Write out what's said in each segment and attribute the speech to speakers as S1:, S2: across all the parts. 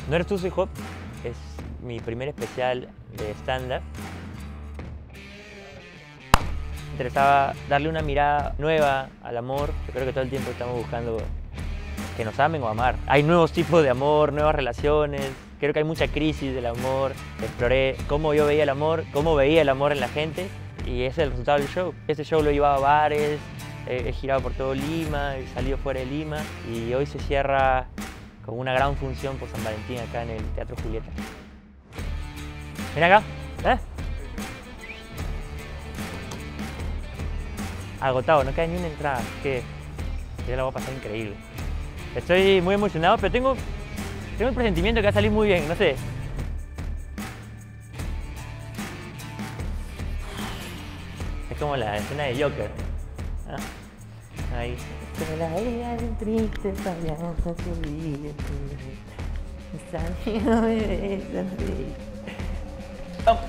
S1: No eres tú, soy Job. Es mi primer especial de stand-up. Me interesaba darle una mirada nueva al amor. Yo creo que todo el tiempo estamos buscando que nos amen o amar. Hay nuevos tipos de amor, nuevas relaciones. Creo que hay mucha crisis del amor. Exploré cómo yo veía el amor, cómo veía el amor en la gente. Y ese es el resultado del show. Este show lo he llevado a bares, he girado por todo Lima, he salido fuera de Lima. Y hoy se cierra con una gran función por San Valentín acá en el Teatro Julieta. Ven acá. Agotado, no cae ni una entrada. Que ya la voy a pasar increíble. Estoy muy emocionado, pero tengo el presentimiento que va a salir muy bien, no sé. Es como la escena de Joker. ¿Ah? Ahí. Como la vida de un triste payaso que vive. Mis amigos me besan. Vamos.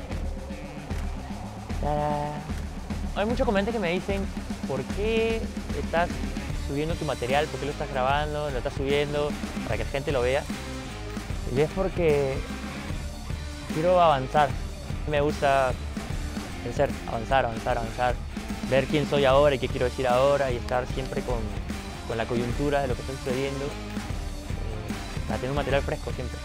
S1: Hay muchos comentarios que me dicen ¿por qué estás subiendo tu material? ¿Por qué lo estás grabando? ¿Lo estás subiendo para que la gente lo vea? Y es porque quiero avanzar. Me gusta crecer, avanzar. Ver quién soy ahora y qué quiero decir ahora y estar siempre con la coyuntura de lo que está sucediendo. Para tener un material fresco siempre.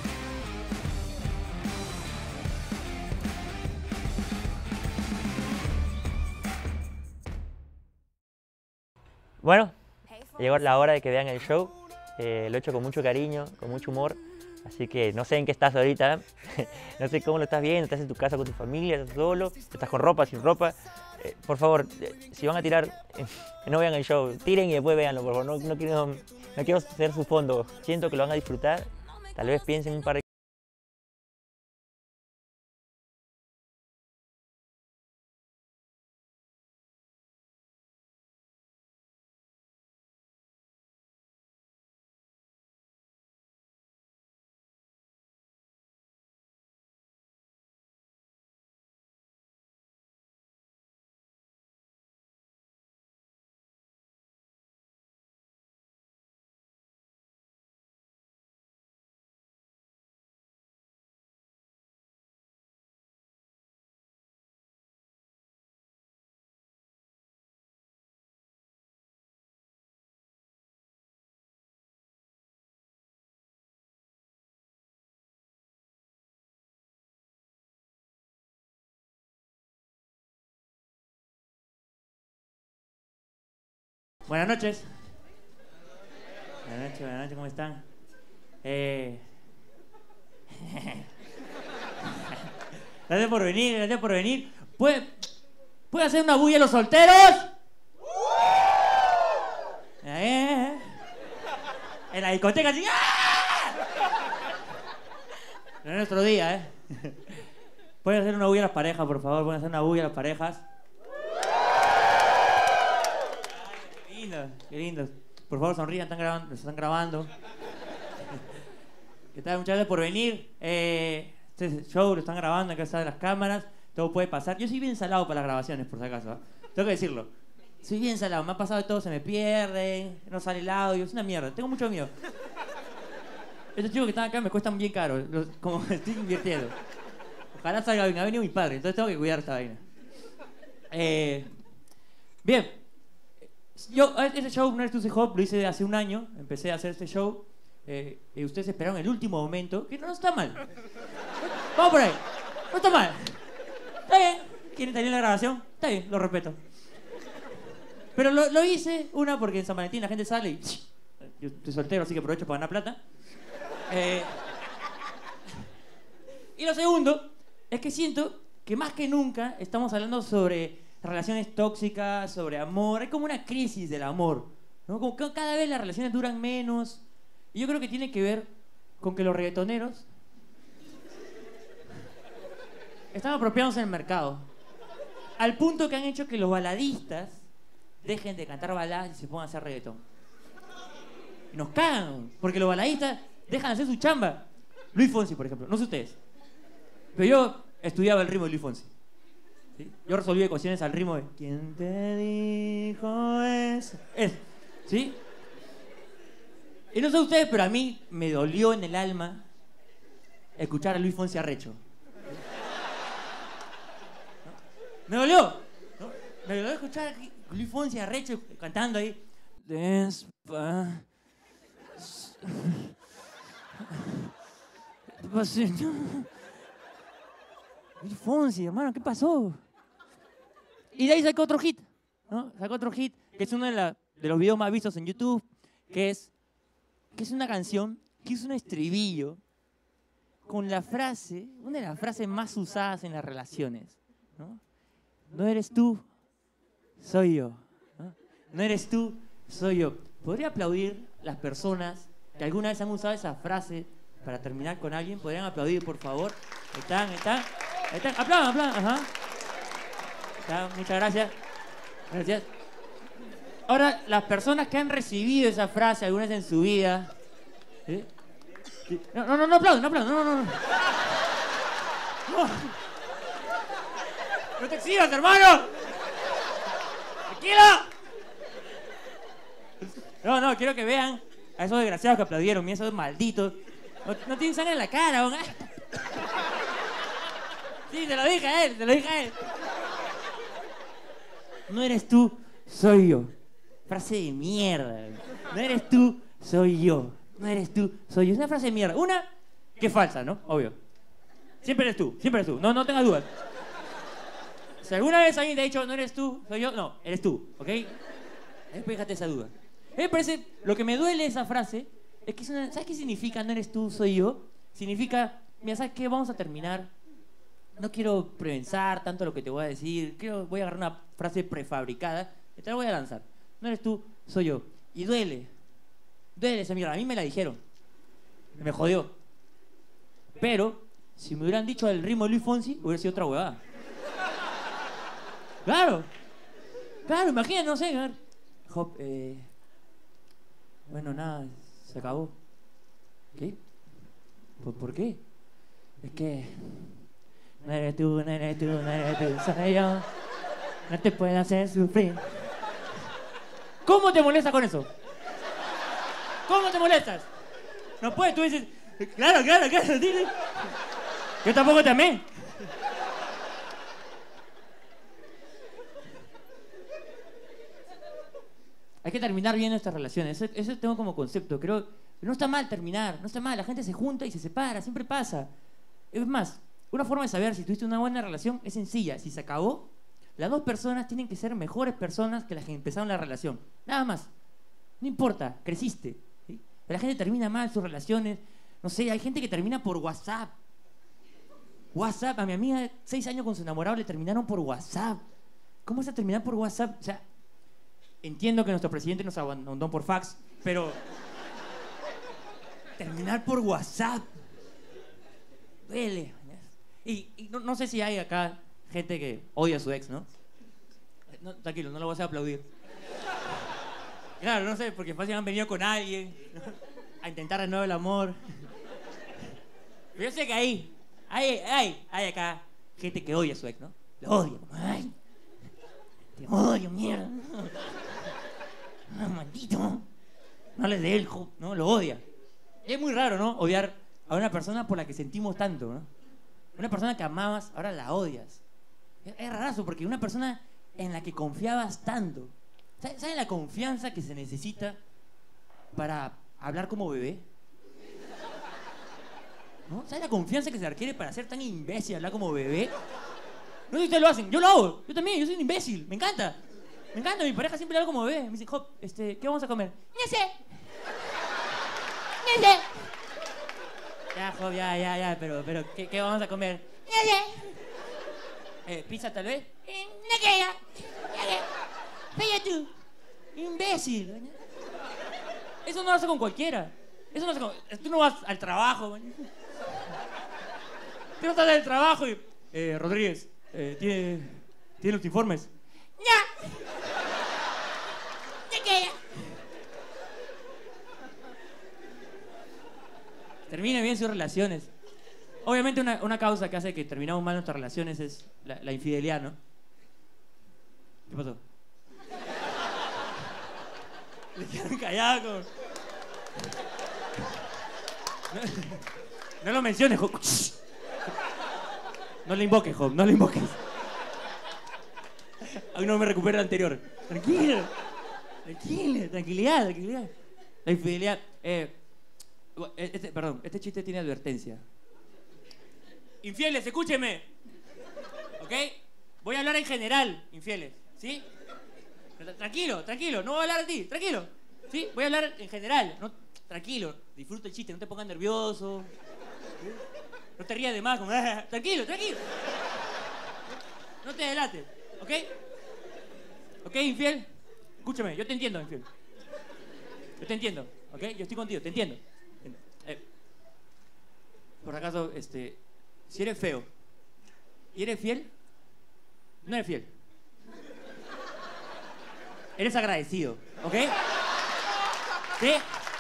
S1: Bueno, llegó la hora de que vean el show. Lo he hecho con mucho cariño, con mucho humor. Así que no sé en qué estás ahorita. No sé cómo lo estás viendo. ¿Estás en tu casa con tu familia? ¿Estás solo? ¿Estás con ropa? ¿Sin ropa? Por favor, si van a tirar, no vean el show. Tiren y después véanlo, por favor. No quiero ser su fondo. Siento que lo van a disfrutar. Tal vez piensen un par de... Buenas noches. Buenas noches, ¿cómo están? Gracias por venir. ¿Puede hacer una bulla a los solteros? En la discoteca así. No es nuestro día, ¿Pueden hacer una bulla a las parejas, por favor? ¿Pueden hacer una bulla a las parejas? Qué lindo. Por favor, sonrían, están grabando. ¿Qué tal? Muchas gracias por venir. Este show lo están grabando, acá están las cámaras. Todo puede pasar. Yo soy bien salado para las grabaciones, por si acaso. Tengo que decirlo. Soy bien salado. Me ha pasado de todo, se me pierden, no sale el audio. Es una mierda. Tengo mucho miedo. Estos chicos que están acá me cuestan bien caro. Como estoy invirtiendo. Ojalá salga bien. Ha venido mi padre, entonces tengo que cuidar esta vaina. Bien. Yo, este show, No eres tú, soy Job, lo hice hace un año. Empecé a hacer este show. Y ustedes esperaron el último momento, que no está mal. Vamos por ahí. No está mal. Está bien. ¿Quieren salir en la grabación? Está bien, lo respeto. Pero lo hice, una, porque en San Valentín la gente sale y... Yo estoy soltero, así que aprovecho para ganar plata. Y lo segundo, es que siento que más que nunca estamos hablando sobre relaciones tóxicas, sobre amor. Hay como una crisis del amor, ¿no? Como que cada vez las relaciones duran menos. Y yo creo que tiene que ver con que los reggaetoneros están apropiándose del mercado. Al punto que han hecho que los baladistas dejen de cantar baladas y se pongan a hacer reggaetón. Y nos cagan, porque los baladistas dejan de hacer su chamba. Luis Fonsi, por ejemplo, no sé ustedes, pero yo estudiaba el ritmo de Luis Fonsi. ¿Sí? Yo resolví ecuaciones al ritmo de ¿quién te dijo eso? ¿Sí? Y no sé ustedes, pero a mí me dolió en el alma
S2: escuchar a Luis Fonsi arrecho. ¿No? Me dolió. ¿No? Me dolió escuchar a Luis Fonsi arrecho cantando ahí. Despacito. Luis Fonsi, hermano, ¿qué pasó? Y de ahí sacó otro hit, ¿no? Sacó otro hit, que es uno de los videos más vistos en YouTube, que es una canción, que es un estribillo con la frase, una de las frases más usadas en las relaciones, ¿no? No eres tú, soy yo. ¿No? No eres tú, soy yo. ¿Podría aplaudir las personas que alguna vez han usado esa frase para terminar con alguien? ¿Podrían aplaudir, por favor? ¿Están? Aplaudan, ajá. Muchas gracias. Gracias. Ahora, las personas que han recibido esa frase alguna vez en su vida... ¿sí? No aplaudan, no. No te exhibas, hermano. Tranquilo. No, quiero que vean a esos desgraciados que aplaudieron, y esos malditos. No tienen sangre en la cara, ¿no? Sí, te lo dije a él. No eres tú, soy yo. Frase de mierda. No eres tú, soy yo. No eres tú, soy yo. Es una frase de mierda. Una que es falsa, ¿no? Obvio. Siempre eres tú. No tengas dudas. Si alguna vez alguien te ha dicho, no eres tú, soy yo, no, eres tú, ¿ok? Despéjate esa duda. Me parece, lo que me duele de esa frase es que ¿sabes qué significa no eres tú, soy yo? Significa, mira, ¿sabes qué? Vamos a terminar. No quiero prepensar tanto lo que te voy a decir. Voy a agarrar una frase prefabricada y te la voy a lanzar. No eres tú, soy yo. Y duele esa mierda. A mí me la dijeron. Me jodió. Pero, si me hubieran dicho el ritmo de Luis Fonsi, hubiera sido otra huevada. Claro, imagínate, no sé, a ver. Job, bueno, nada, se acabó. ¿Qué? ¿Por qué? Es que no eres tú, soy yo. No te puedo hacer sufrir. ¿Cómo te molestas con eso? ¿Cómo te molestas? No puedes, tú dices, claro, dile. Yo tampoco te amé. Hay que terminar bien nuestras relaciones. Eso tengo como concepto. Creo que no está mal terminar, no está mal. La gente se junta y se separa, siempre pasa. Es más, una forma de saber si tuviste una buena relación es sencilla. Si se acabó, las dos personas tienen que ser mejores personas que las que empezaron la relación. Nada más. No importa, creciste. ¿Sí? Pero la gente termina mal sus relaciones. No sé, hay gente que termina por WhatsApp. A mi amiga de 6 años con su enamorado le terminaron por WhatsApp. ¿Cómo vas a terminar por WhatsApp? O sea, entiendo que nuestro presidente nos abandonó por fax, pero terminar por WhatsApp duele. Y no sé si hay acá gente que odia a su ex, ¿no? Tranquilo, no lo voy a hacer aplaudir. Claro, no sé, porque fácil han venido con alguien, ¿no? A intentar de nuevo el amor. Pero yo sé que hay acá gente que odia a su ex, ¿no? Lo odia, como, ay, te odio, mierda. Maldito. No le dé el no, lo odia. Y es muy raro, ¿no? Odiar a una persona por la que sentimos tanto, ¿no? Una persona que amabas, ahora la odias. Es rarazo, porque una persona en la que confiabas tanto. ¿Sabes la confianza que se necesita para hablar como bebé? ¿No? ¿Sabes la confianza que se requiere para ser tan imbécil, hablar como bebé? No sé si ustedes lo hacen, yo lo hago. Yo también, yo soy un imbécil, me encanta. Mi pareja siempre habla como bebé. Me dice, Job, ¿qué vamos a comer? No sé. Ya, Job, ya, pero ¿qué vamos a comer? No sé. ¿Pizza tal vez? No quiero. Pero tú, imbécil. Eso no lo hace con cualquiera. Eso no hace con... Tú no vas al trabajo. Tú no estás en el trabajo y... Rodríguez, ¿tiene los informes? No. No quiero. Terminen bien sus relaciones. Obviamente una causa que hace que terminamos mal nuestras relaciones es la infidelidad, ¿no? ¿Qué pasó? Le quedaron callados. No lo menciones, Job. No le invoques, Job, no le invoques. Aún no me recupero el anterior. Tranquilo. Tranquilidad. La infidelidad. Este chiste tiene advertencia. Infieles, escúcheme. ¿Ok? Voy a hablar en general, infieles. ¿Sí? Tranquilo. No voy a hablar de ti. Tranquilo. ¿Sí? Voy a hablar en general. No, tranquilo. Disfruta el chiste. No te pongas nervioso. ¿Sí? No te rías de más. Como, tranquilo. No te delates. ¿Ok? ¿Ok, infiel? Escúchame. Yo te entiendo, infiel. Yo te entiendo. ¿Ok? Yo estoy contigo. Te entiendo. Por acaso, si eres feo y eres fiel, no eres fiel. Eres agradecido, ¿ok? ¿Sí?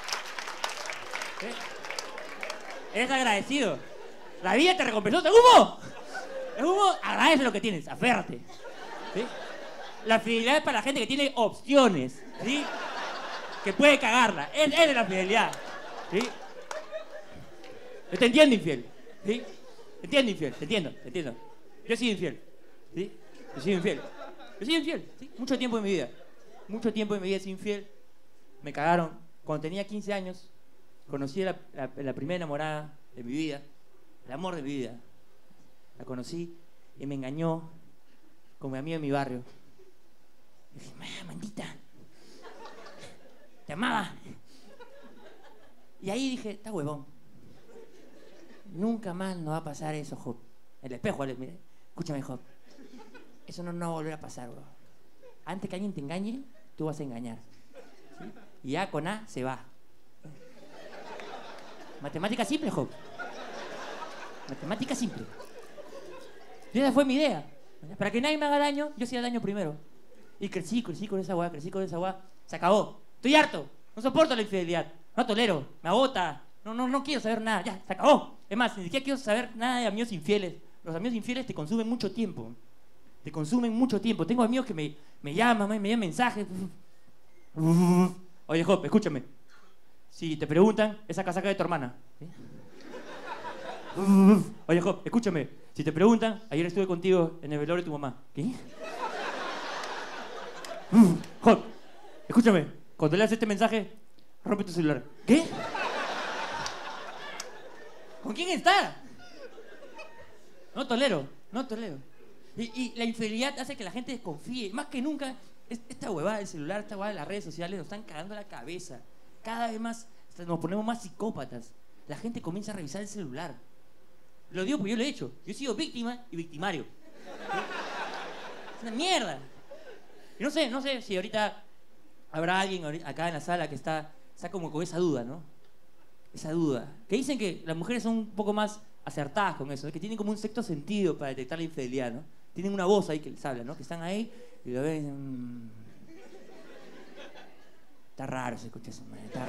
S2: Eres agradecido. La vida te recompensó. ¡Es humo! Agradece lo que tienes, aférrate. ¿Sí? La fidelidad es para la gente que tiene opciones, ¿sí? Que puede cagarla. Es la fidelidad, ¿sí? Yo te entiendo, infiel. ¿Sí? Te entiendo. Yo he sido infiel. ¿Sí? Yo he sido infiel. ¿Sí? Mucho tiempo en mi vida he sido infiel. Me cagaron. Cuando tenía 15 años, conocí a la primera enamorada de mi vida. El amor de mi vida. La conocí y me engañó con mi amigo de mi barrio. Y dije, maldita. Te amaba. Y ahí dije, está huevón. Nunca más nos va a pasar eso, Job. El espejo, mira, escúchame, Job. Eso no va a volver a pasar, bro. Antes que alguien te engañe, tú vas a engañar. ¿Sí? Y ya con A se va. Matemática simple, Job. Matemática simple. Y esa fue mi idea. Para que nadie me haga daño, yo hacía daño primero. Y crecí con esa weá. Se acabó. Estoy harto. No soporto la infidelidad. No tolero. Me agota. No quiero saber nada. Ya, se acabó. Es más, ni siquiera quiero saber nada de amigos infieles. Los amigos infieles te consumen mucho tiempo. Tengo amigos que me llaman, me envían mensajes. Oye, Job, escúchame. Si te preguntan, esa casaca de tu hermana. ¿Sí? Oye, Job, escúchame. Si te preguntan, ayer estuve contigo en el velorio de tu mamá. ¿Qué? Job, escúchame. Cuando leas este mensaje, rompe tu celular. ¿Qué? ¿Con quién está? No tolero. Y la infidelidad hace que la gente desconfíe. Más que nunca, esta huevada del celular, esta huevada de las redes sociales nos están cagando la cabeza. Cada vez más nos ponemos más psicópatas. La gente comienza a revisar el celular. Lo digo porque yo lo he hecho. Yo he sido víctima y victimario. Es una mierda. Y no sé si ahorita habrá alguien acá en la sala que está como con esa duda, ¿no? Esa duda. Que dicen que las mujeres son un poco más acertadas con eso, ¿no? Que tienen como un sexto sentido para detectar la infidelidad, ¿no? Tienen una voz ahí que les habla, ¿no? Que están ahí y lo ven. Está raro ese coche, está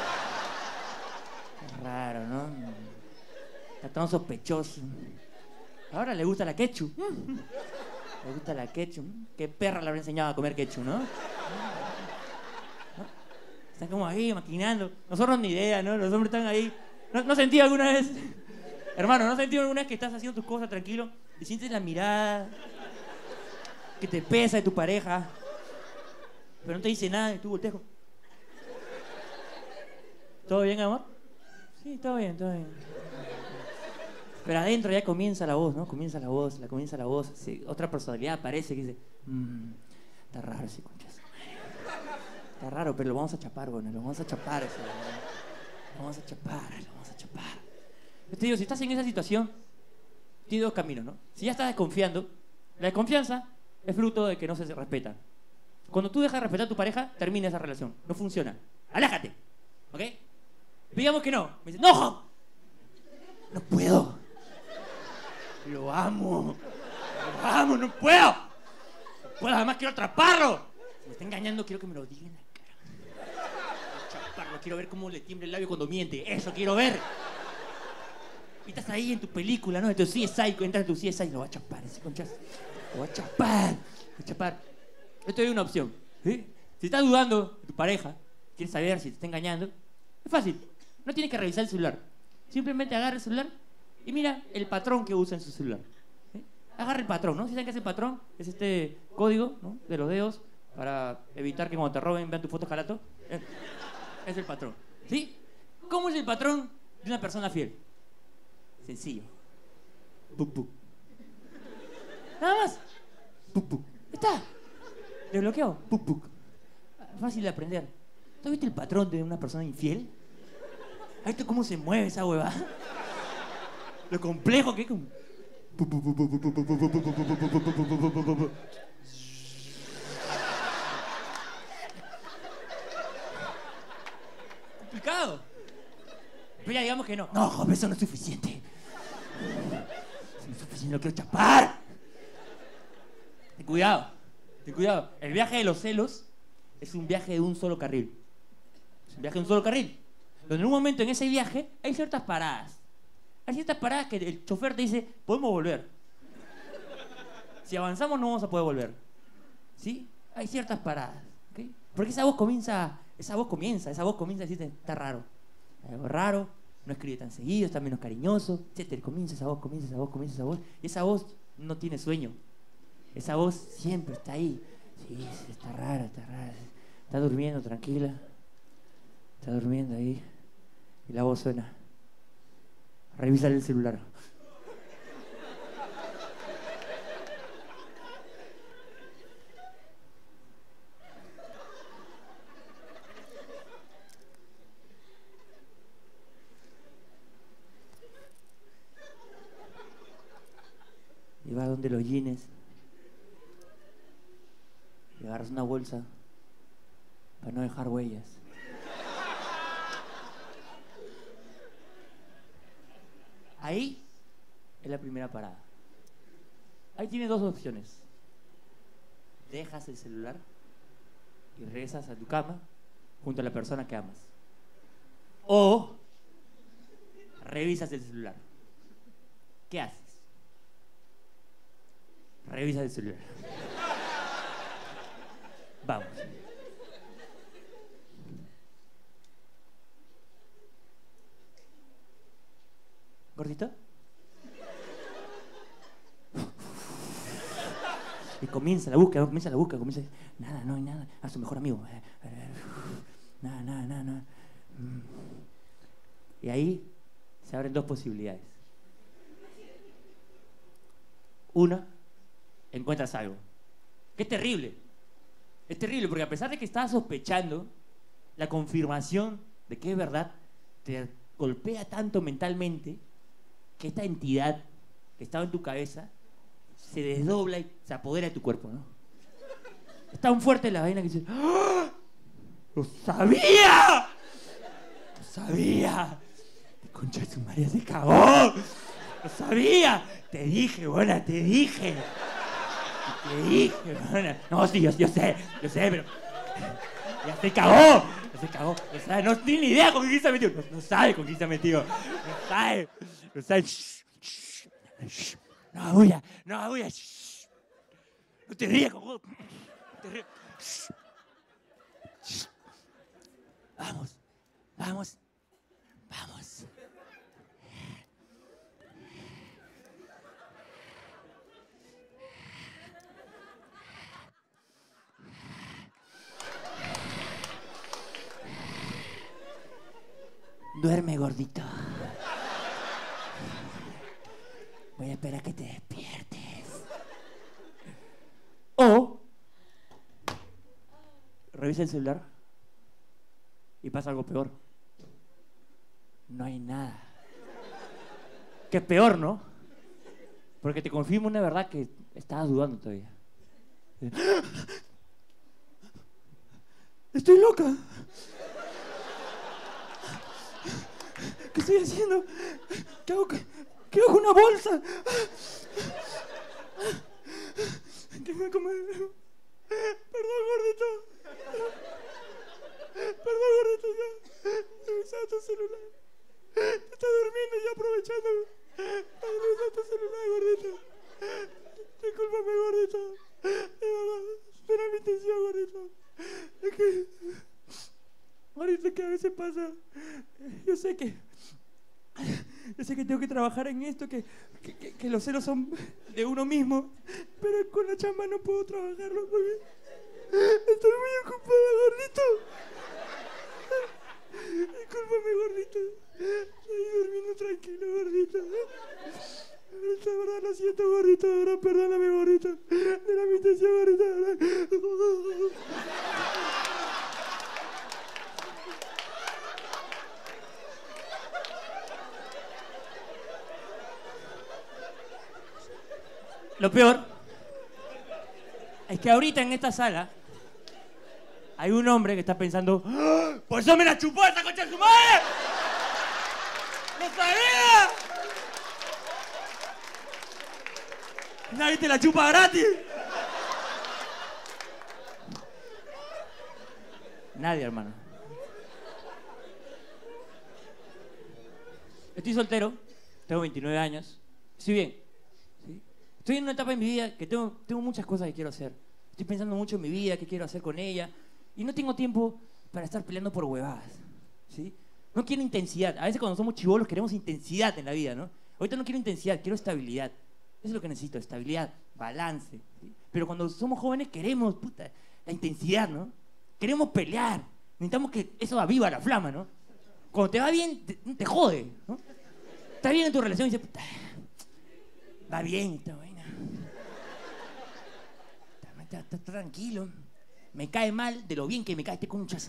S2: raro, ¿no? Está tan sospechoso. Ahora le gusta la ketchup. Le gusta la ketchup. ¿Qué perra le habrá enseñado a comer ketchup, no? Están como ahí maquinando. Nosotros ni idea, ¿no? Los hombres están ahí. ¿No sentí alguna vez? Hermano, ¿no sentí alguna vez que estás haciendo tus cosas tranquilo y sientes la mirada que te pesa de tu pareja, pero no te dice nada y tú volteas? ¿Todo bien, amor? Sí, todo bien. Pero adentro ya comienza la voz, ¿no? Comienza la voz. Sí, otra personalidad aparece que dice, está raro ese conchazo. Está raro, pero lo vamos a chapar, bueno, lo vamos a chapar. Lo vamos a chapar. Yo te digo, si estás en esa situación, tienes dos caminos, ¿no? Si ya estás desconfiando, la desconfianza es fruto de que no se respeta. Cuando tú dejas de respetar a tu pareja, termina esa relación. No funciona. ¡Aléjate! ¿Ok? Digamos que no. Me dice, ¡no! No puedo. Lo amo, no puedo. Además quiero atraparlo. Si me está engañando, quiero que me lo diga en la cara. Quiero chaparlo, quiero ver cómo le tiembla el labio cuando miente. Eso quiero ver. Y estás ahí en tu película, ¿no? En tu CSI, entras en tu CSI, lo va a chapar ese conchazo. Lo va a chapar. Yo te doy una opción. ¿Sí? Si estás dudando de tu pareja, quieres saber si te está engañando, es fácil. No tienes que revisar el celular. Simplemente agarra el celular y mira el patrón que usa en su celular. Agarra el patrón, ¿no? ¿Sí saben qué es el patrón? Es este código, ¿no?, de los dedos para evitar que cuando te roben vean tu foto jalato. Es el patrón, ¿sí? ¿Cómo es el patrón de una persona fiel? Sencillo. Puc, puc. Nada más. Puc, puc. Está. Desbloqueado. Puc, puc. Fácil de aprender. ¿Tú has visto el patrón de una persona infiel? ¿Has visto cómo se mueve esa huevada? Lo complejo que es. Complicado. Pero ya digamos que no. No, joven, eso no es suficiente. Eso no es suficiente, lo quiero chapar. Ten cuidado, ten cuidado. El viaje de los celos es un viaje de un solo carril. Es un viaje de un solo carril. Donde en un momento en ese viaje hay ciertas paradas. Hay ciertas paradas que el chofer te dice, podemos volver. Si avanzamos no vamos a poder volver. ¿Sí? Hay ciertas paradas. ¿Okay? Porque esa voz comienza a decirte, está raro. Hay algo raro, no escribe tan seguido, está menos cariñoso, etc. Comienza esa voz. Y esa voz no tiene sueño. Esa voz siempre está ahí. Sí, está rara. Está durmiendo, tranquila. Está durmiendo ahí. Y la voz suena. Revísale el celular. Y vas donde los jeans y agarras una bolsa para no dejar huellas. Ahí es la primera parada. Ahí tienes dos opciones. Dejas el celular y regresas a tu cama junto a la persona que amas. O revisas el celular. ¿Qué haces? Revisas el celular. Vamos. ¿Gordito? Y comienza la búsqueda. Nada, no hay nada. A su mejor amigo. Nada. Y ahí se abren dos posibilidades. Una, encuentras algo. Que es terrible. Es terrible porque a pesar de que estás sospechando, la confirmación de que es verdad te golpea tanto mentalmente que esta entidad que estaba en tu cabeza se desdobla y se apodera de tu cuerpo, ¿no? Es tan fuerte la vaina que dices, ¡ah! ¡Lo sabía! ¡Lo sabía! ¡Qué concha de su María se cagó! ¡Lo sabía! Te dije, buena, te dije. No, sí, yo sé, pero ya se cagó. No sabe, no tiene ni idea con quién se ha metido. No sabe con quién se ha metido. No sabe. No, abuya. No te rías, cojudo. No te rías. Vamos. Duerme, gordito. Voy a esperar a que te despiertes. O revisa el celular y pasa algo peor. No hay nada. Que es peor, ¿no? Porque te confirma una verdad que estabas dudando todavía. Estoy loca. ¿Qué estoy haciendo? ¿Qué hago con una bolsa? Tengo que comer. Perdón, gordito. Ya. Revisaba tu celular. Te estás durmiendo y aprovechando. Revisaba tu celular, gordito. Discúlpame, gordito. De verdad, no era mi intención, gordito. Es que... Ahorita que a veces pasa... Yo sé que Yo sé que tengo que trabajar en esto, que los celos son de uno mismo, pero con la chamba no puedo trabajarlo porque estoy muy ocupada, gordito. Discúlpame, gordito. Estoy durmiendo tranquilo, gordito. De verdad lo siento, gordito. De verdad, perdóname, gordito. De la mi intención, gordito. Lo peor es que ahorita en esta sala hay un hombre que está pensando: ¡Ah! ¡Por eso me la chupó esa concha de su madre! ¡No sabía! Nadie te la chupa gratis. Nadie, hermano. Estoy soltero, tengo 29 años, estoy bien. ¿Sí? Estoy en una etapa en mi vida que tengo muchas cosas que quiero hacer. Estoy pensando mucho en mi vida, qué quiero hacer con ella. Y no tengo tiempo para estar peleando por huevadas. ¿Sí? No quiero intensidad. A veces cuando somos chibolos queremos intensidad en la vida, ¿no? Ahorita no quiero intensidad, quiero estabilidad. Eso es lo que necesito, estabilidad, balance. ¿Sí? Pero cuando somos jóvenes queremos, puta, la intensidad, ¿no? Queremos pelear. Necesitamos que eso aviva la flama, ¿no? Cuando te va bien, te jode, ¿no? Estás bien en tu relación y dices, puta, va bien esta vaina. Está tranquilo. Me cae mal de lo bien que me cae este conchazo.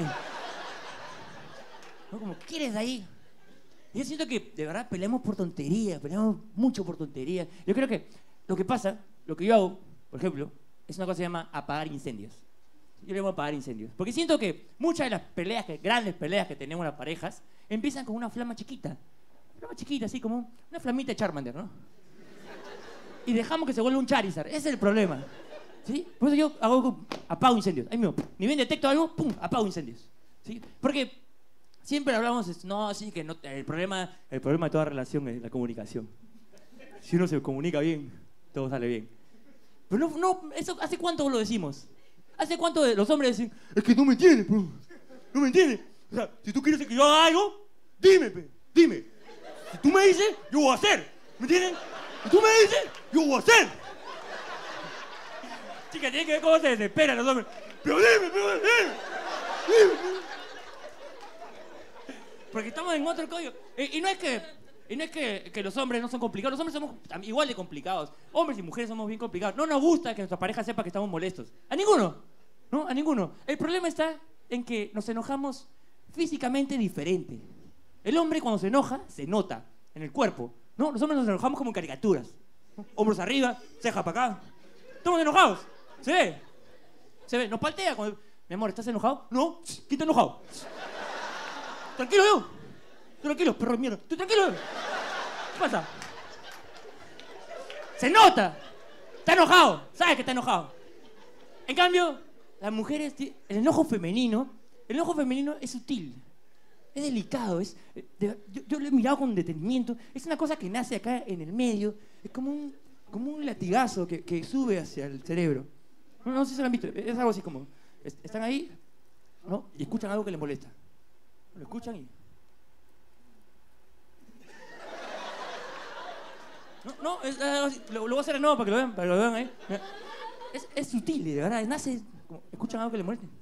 S2: ¿No? Como, ¿quieres de ahí? Yo siento que de verdad peleamos por tonterías, peleamos mucho por tonterías. Yo creo que lo que pasa, lo que yo hago, por ejemplo, es una cosa que se llama apagar incendios. Yo le llamo apagar incendios. Porque siento que muchas de las peleas, grandes peleas que tenemos las parejas, empiezan con una flama chiquita. Una flama chiquita, así como una flamita de Charmander, ¿no? Y dejamos que se vuelva un Charizard. Ese es el problema. ¿Sí? Por eso yo apago incendios. Ahí mismo, ni bien detecto algo, ¡pum!, apago incendios. ¿Sí? Porque siempre hablamos, no, sí, que no, el problema de toda relación es la comunicación. Si uno se comunica bien, todo sale bien. Pero no, eso, ¿hace cuánto lo decimos? ¿Hace cuánto los hombres dicen, es que no me entiendes, bro? No me entiendes. O sea, si tú quieres que yo haga algo, dime. Si tú me dices, yo voy a hacer. ¿Me entiendes? Si tú me dices, yo voy a hacer. Chica, tiene que ver cómo se desesperan los hombres. Pero dime. Porque estamos en otro código. Y no es que los hombres no son complicados. Los hombres somos igual de complicados. Hombres y mujeres somos bien complicados. No nos gusta que nuestra pareja sepa que estamos molestos. A ninguno. ¿No? A ninguno. El problema está en que nos enojamos físicamente diferente. El hombre cuando se enoja, se nota en el cuerpo. ¿No? Los hombres nos enojamos como en caricaturas. ¿No? Hombros arriba, ceja para acá. Estamos enojados. Se ve. Nos paltea. Cuando... Mi amor, ¿estás enojado? No. ¿Quién está enojado? Tranquilo yo. Tranquilo, perro de mierda. Estoy tranquilo. ¿Qué pasa? Se nota. Está enojado. Sabes que está enojado. En cambio, las mujeres, el enojo femenino es sutil. Es delicado. Yo lo he mirado con detenimiento. Es una cosa que nace acá en el medio. Es como un latigazo que sube hacia el cerebro. No sé si lo han visto. Es algo así como... Están ahí, ¿no? Y escuchan algo que les molesta. Lo escuchan y... No, es algo así. Lo voy a hacer de nuevo para que lo vean ahí. Es sutil, de verdad. Nace... Como, escuchan algo que les moleste.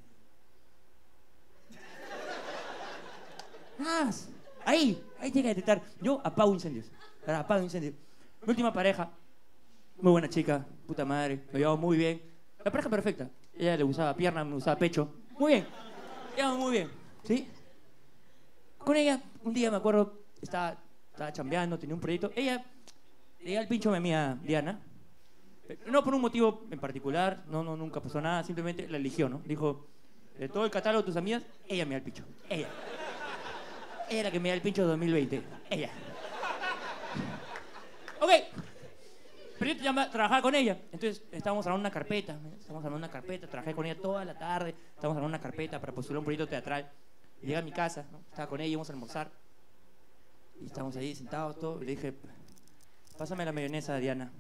S2: Ahí tiene que detectar. Yo apago incendios. Apago incendios. Mi última pareja, muy buena chica, puta madre, me llevaba muy bien. La pareja perfecta. Ella le usaba pierna, me usaba pecho. Muy bien. Llevamos muy bien, ¿sí? Con ella, un día me acuerdo, estaba chambeando, tenía un proyecto. Ella le dio el pincho a mi amiga Diana. No por un motivo en particular, nunca pasó nada, simplemente la eligió, ¿no? Dijo, de todo el catálogo de tus amigas, ella me da el pincho. Ella es la que me da el pincho de 2020. Ella. Ok. Pero yo trabajaba con ella. Entonces estábamos armando una carpeta. Trabajé con ella toda la tarde. Estábamos armando una carpeta para postular un proyecto teatral. Y llegué a mi casa, ¿no? Estaba con ella, íbamos a almorzar. Y estábamos ahí sentados todos. Y le dije, pásame la mayonesa, Diana.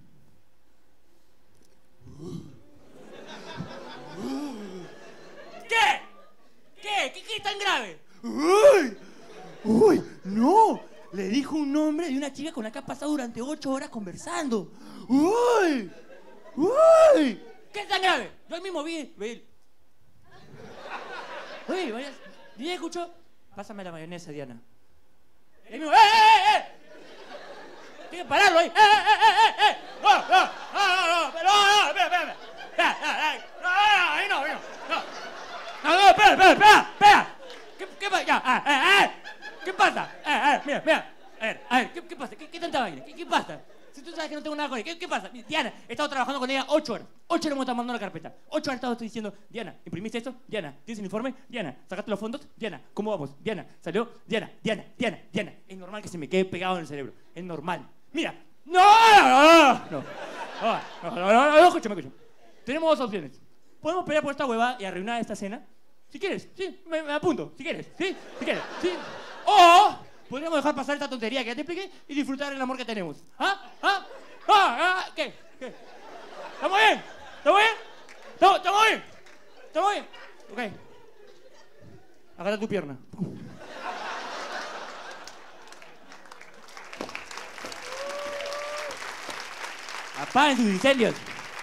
S2: ¿Qué es tan grave?
S3: ¡Uy! ¡No! Le
S2: un nombre de una chica con la que ha pasado durante 8 horas conversando. ¡Uy! ¡Uy! ¿Qué es tan grave? Yo ahí mismo vi. Uy, vaya. ¿Y escuchó? Pásame la mayonesa, Diana. Y ahí mismo, ¡eh! Tienes que pararlo ahí. ¡Eh! No, espera. Ahí no. No, espera. ¿Qué pasa? Ya, ¿qué pasa? Mira. A ver, ¿qué pasa? ¿Qué tanta vaina? ¿Qué pasa? Si tú sabes que no tengo nada con ella, ¿qué pasa? Diana, he estado trabajando con ella 8 horas. 8 horas hemos estado mandando la carpeta. 8 horas he estado diciendo, Diana, ¿imprimiste esto? Diana, ¿tienes el informe? Diana, ¿sacaste los fondos? Diana, ¿cómo vamos? Diana, ¿salió? Diana. Es normal que se me quede pegado en el cerebro. Es normal. Mira. No, escúchame. Tenemos 2 opciones. Podemos pelear por esta huevada y arruinar esta cena. Si quieres, sí, me apunto. Si quieres, sí. O podríamos dejar pasar esta tontería que ya te expliqué y disfrutar el amor que tenemos. ¿Qué? ¿Estamos bien? ¿Estamos bien? Ok. Agarra tu pierna. Apaguen sus incendios.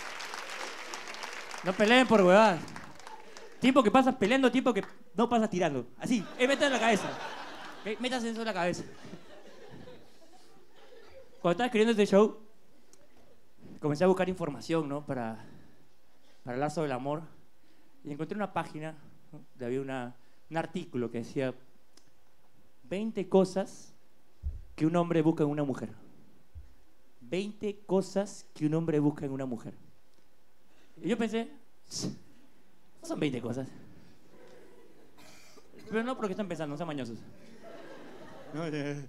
S2: No peleen por huevadas. Tiempo que pasas peleando, tiempo que no pasas tirando. Así, métase en la cabeza. Métase eso en la cabeza. Cuando estaba escribiendo este show, comencé a buscar información, ¿no? Para hablar sobre el amor. Y encontré una página, ¿no? Había un artículo que decía 20 cosas que un hombre busca en una mujer. 20 cosas que un hombre busca en una mujer. Y yo pensé, no son 20 cosas. Pero no porque están pensando, no sean mañosos. No.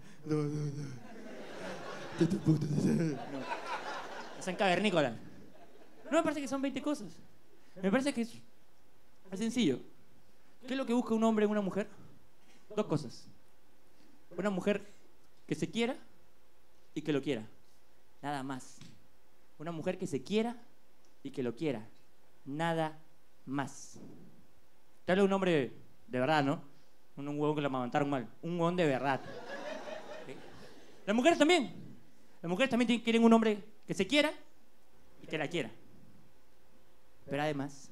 S2: Son cavernícolas. No me parece que son 20 cosas. Me parece que es sencillo. ¿Qué es lo que busca un hombre en una mujer? 2 cosas. Una mujer que se quiera y que lo quiera. Nada más. Una mujer que se quiera y que lo quiera. Nada más. Te hablo de un hombre de verdad, ¿no? Un huevón que lo amamantaron mal. Un huevón de verdad. ¿Sí? Las mujeres también. Las mujeres también quieren un hombre que se quiera y que la quiera. Pero además,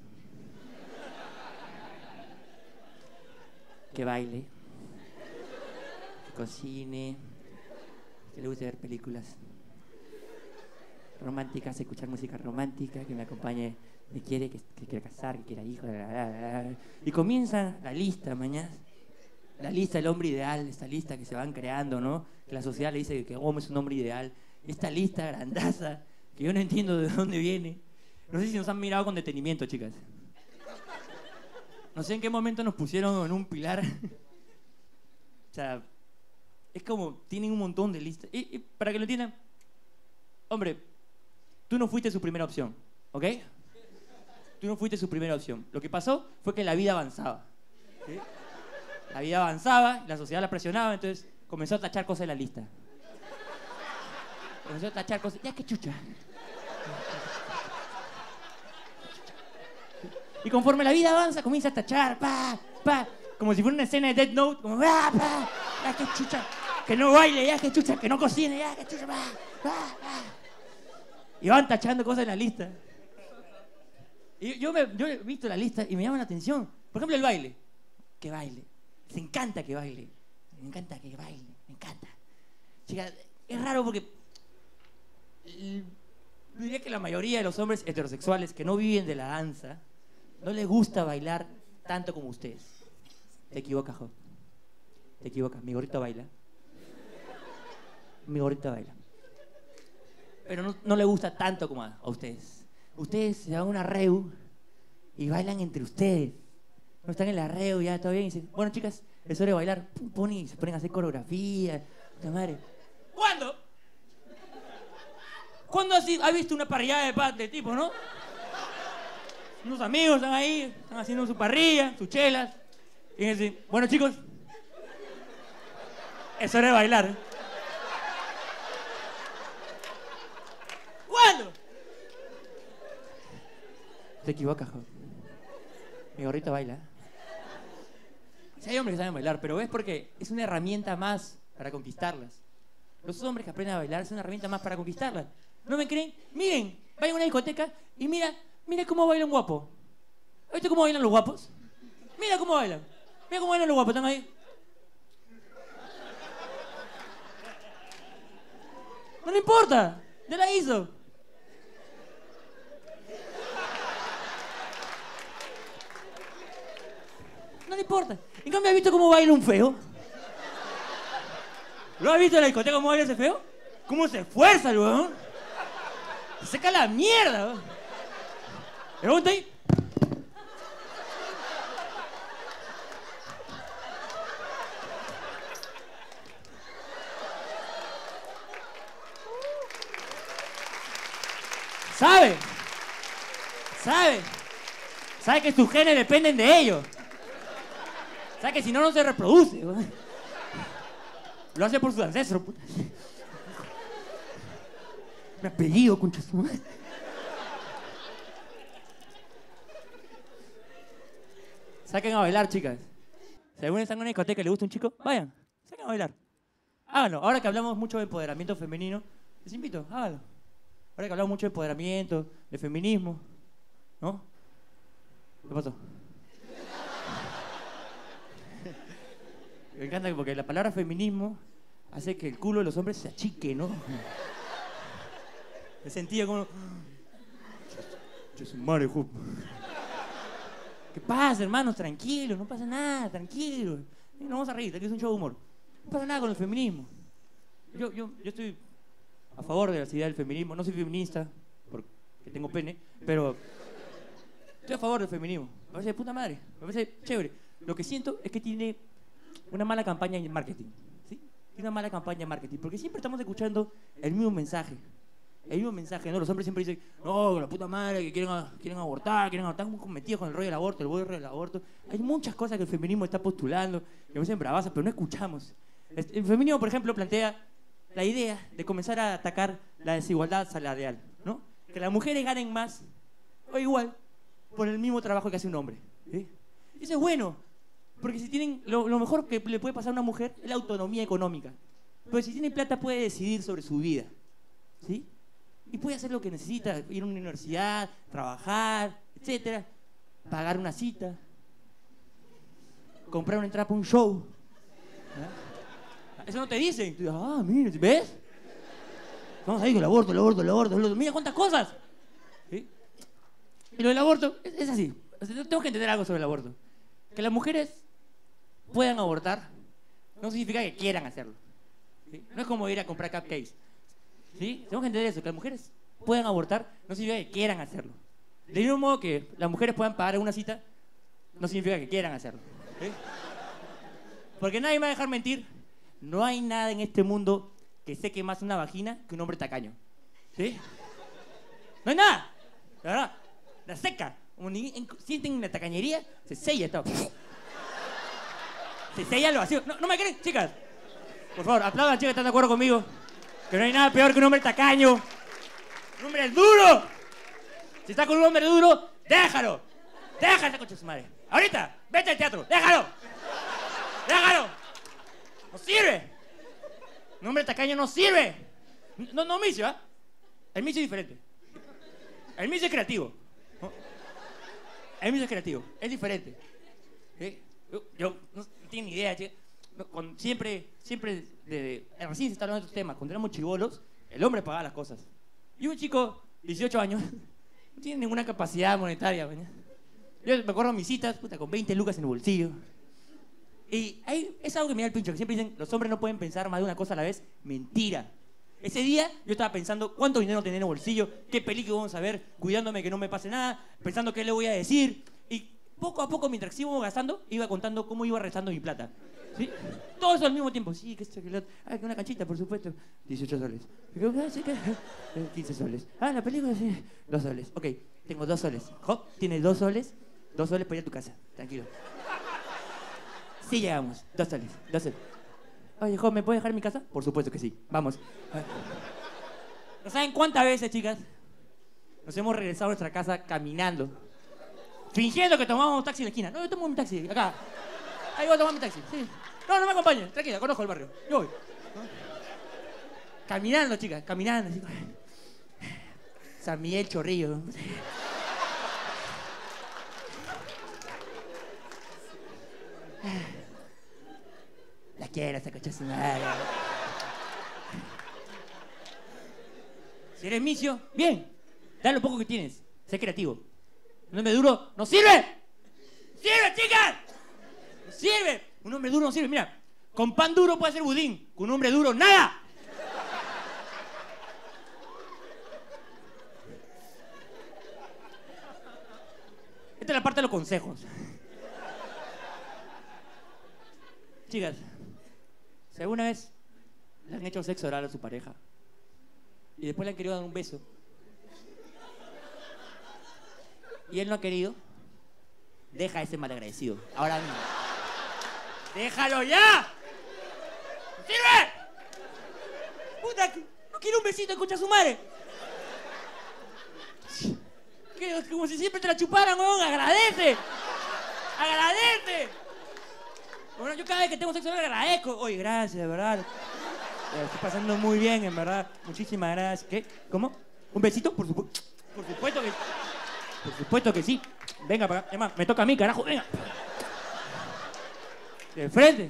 S2: que baile, que cocine, que le guste ver películas románticas, escuchar música romántica, que me acompañe, me quiere, que quiera casar, que quiera hijos, y comienza la lista mañana, la lista del hombre ideal, esta lista que se van creando, ¿no? Que la sociedad le dice que Gómez es un hombre ideal, esta lista grandaza, que yo no entiendo de dónde viene. No sé si nos han mirado con detenimiento, chicas. No sé en qué momento nos pusieron en un pilar. O sea, es como, tienen un montón de listas. Y para que lo entiendan, hombre, tú no fuiste su primera opción, ¿ok? Tú no fuiste su primera opción. Lo que pasó fue que la vida avanzaba. ¿Sí? La vida avanzaba, la sociedad la presionaba, entonces comenzó a tachar cosas en la lista. Comenzó a tachar cosas. Ya, qué chucha. Y conforme la vida avanza, comienza a tachar, como si fuera una escena de Death Note, como, ya, qué chucha, que no baile, ya, qué chucha, que no cocine, ya, qué chucha, Y van tachando cosas en la lista. Y yo he visto la lista y me llama la atención. Por ejemplo, el baile. Que baile. Les encanta que baile. Me encanta que baile, me encanta. Chica, es raro porque diría que la mayoría de los hombres heterosexuales que no viven de la danza no les gusta bailar tanto como ustedes. Te equivocas, Jo. Te equivocas. Mi gorrito baila. Mi gorrito baila. Pero no le gusta tanto como a ustedes. Ustedes se van a una reu y bailan entre ustedes. No están en la reu, ya todo bien. Y dicen, bueno, chicas, es hora de bailar. Pum, y se ponen a hacer coreografía. ¡Puta madre! ¿Cuándo? ¿Cuándo has visto una parrillada de tipo, no? Unos amigos están ahí, están haciendo su parrilla, sus chelas. Y dicen, bueno, chicos, es hora de bailar. ¿Cuándo? Te equivocas, Jo. Mi gorrito baila. Sí, hay hombres que saben bailar, pero es porque es una herramienta más para conquistarlas. Los hombres que aprenden a bailar es una herramienta más para conquistarlas. ¿No me creen? Miren, vayan a una discoteca y mira cómo baila un guapo. ¿Has visto cómo bailan los guapos? Mira cómo bailan. Mira cómo bailan los guapos, ¿están ahí? No le importa, ya la hizo. No le importa. En cambio, ¿has visto cómo baila un feo? ¿Lo has visto en la discoteca cómo baila ese feo? ¿Cómo se esfuerza el weón? Se seca la mierda, weón. El weón está ahí. Sabe que sus genes dependen de ellos. Sabe que si no, no se reproduce. ¿Verdad? Lo hace por sus ancestros, puta. Mi apellido, concha su madre. Saquen a bailar, chicas. Si alguna están en una discoteca y le gusta un chico, vayan, saquen a bailar. Háganlo. Ahora que hablamos mucho de empoderamiento femenino, les invito, háganlo. Ahora que hablamos mucho de empoderamiento, de feminismo, ¿no? ¿Qué pasó? Me encanta porque la palabra feminismo hace que el culo de los hombres se achique, ¿no? Me sentía como... Yo soy marejo. ¿Qué pasa, hermanos? Tranquilos, no pasa nada, tranquilos. No vamos a reír, aquí es un show de humor. No pasa nada con el feminismo. Yo estoy a favor de la idea del feminismo. No soy feminista, porque tengo pene, pero estoy a favor del feminismo. Me parece de puta madre, me parece chévere. Lo que siento es que tiene una mala campaña en marketing, ¿sí? Tiene una mala campaña en marketing, porque siempre estamos escuchando el mismo mensaje. El mismo mensaje, ¿no? Los hombres siempre dicen, no, la puta madre, que quieren abortar, están metidos con el rollo del aborto, el rollo del aborto. Hay muchas cosas que el feminismo está postulando, que me hacen bravazas, pero no escuchamos. El feminismo, por ejemplo, plantea la idea de comenzar a atacar la desigualdad salarial, ¿no? Que las mujeres ganen más o igual por el mismo trabajo que hace un hombre, ¿sí? Eso es bueno, porque si tienen, lo mejor que le puede pasar a una mujer es la autonomía económica. Pero si tiene plata puede decidir sobre su vida, ¿sí? Y puede hacer lo que necesita, ir a una universidad, trabajar, etcétera, pagar una cita, comprar una entrada para un show. Eso no te dicen. Tú dices, mira, ¿ves? Vamos ahí con el aborto. Mira cuántas cosas. ¿Sí? Y lo del aborto es así. O sea, tengo que entender algo sobre el aborto. Que las mujeres puedan abortar no significa que quieran hacerlo, ¿sí? No es como ir a comprar cupcakes, ¿sí? Tenemos que entender eso, que las mujeres puedan abortar no significa que quieran hacerlo. De mismo modo que las mujeres puedan pagar una cita no significa que quieran hacerlo, ¿sí? Porque nadie me va a dejar mentir. No hay nada en este mundo que seque más una vagina que un hombre tacaño, ¿sí? No hay nada, la verdad. La seca. Como sienten la tacañería, se sella todo. Se sella lo vacío. No me creen, chicas. Por favor, aplaudan, chicas, están de acuerdo conmigo. Que no hay nada peor que un hombre tacaño. Un hombre duro. Si estás con un hombre duro, déjalo. Déjalo esa concha de su madre. Ahorita, vete al teatro. Déjalo. No sirve. Un hombre tacaño no sirve. No micio, ¿ah? El micio es diferente. El micio es creativo. El micio es creativo. Es diferente. ¿Sí? Yo no tengo ni idea, che. Siempre recién se está hablando de estos temas. Cuando éramos chibolos, el hombre pagaba las cosas. Y un chico, 18 años, no tiene ninguna capacidad monetaria. ¿verdad? Yo me acuerdo de mis citas, puta, con 20 lucas en el bolsillo. Y es algo que me da el pincho, que siempre dicen, los hombres no pueden pensar más de una cosa a la vez. Mentira. Ese día yo estaba pensando cuánto dinero tener en el bolsillo, qué película vamos a ver, cuidándome que no me pase nada, pensando qué le voy a decir. Y poco a poco, mientras íbamos gastando, iba contando cómo iba restando mi plata. ¿Sí? Todo eso al mismo tiempo. Sí, que esto, que lo otro. Que una canchita, por supuesto. 18 soles. 15 soles. La película, sí. 2 soles. Ok, tengo 2 soles. Job, ¿tienes 2 soles? 2 soles para ir a tu casa. Tranquilo. Sí llegamos. 2 soles. 2 soles. Oye, Job, ¿me puedes dejar en mi casa? Por supuesto que sí. Vamos. ¿No saben cuántas veces, chicas, nos hemos regresado a nuestra casa caminando? Fingiendo que tomamos un taxi en la esquina. No, yo tomo un taxi, acá. Ahí voy a tomar mi taxi, sí. No me acompañen, tranquila, conozco el barrio. Yo voy. Caminando, chicas, caminando. Así, San Miguel Chorrillo. La quiero, esa cocha su madre. Si eres misio, bien. Da lo poco que tienes. Sé creativo. Un hombre duro no sirve. ¡Sirve, chicas! ¡No sirve! Un hombre duro no sirve. Mira, con pan duro puede hacer budín. Con un hombre duro, ¡nada! Esta es la parte de los consejos. Chicas, si alguna vez le han hecho sexo oral a su pareja y después le han querido dar un beso y él no ha querido, deja a ese malagradecido. Ahora mismo. ¡Déjalo ya! ¡Sirve! ¡Puta! No quiero un besito, escucha a su madre. Como si siempre te la chuparan, weón. ¡Agradece! ¡Agradece! Bueno, yo cada vez que tengo sexo le agradezco. Oye, gracias, de verdad. Estoy pasando muy bien, en verdad. Muchísimas gracias. ¿Qué? ¿Cómo? ¿Un besito? Por supuesto que... Por supuesto que sí. Venga para acá. Es más, me toca a mí, carajo. Venga. De frente.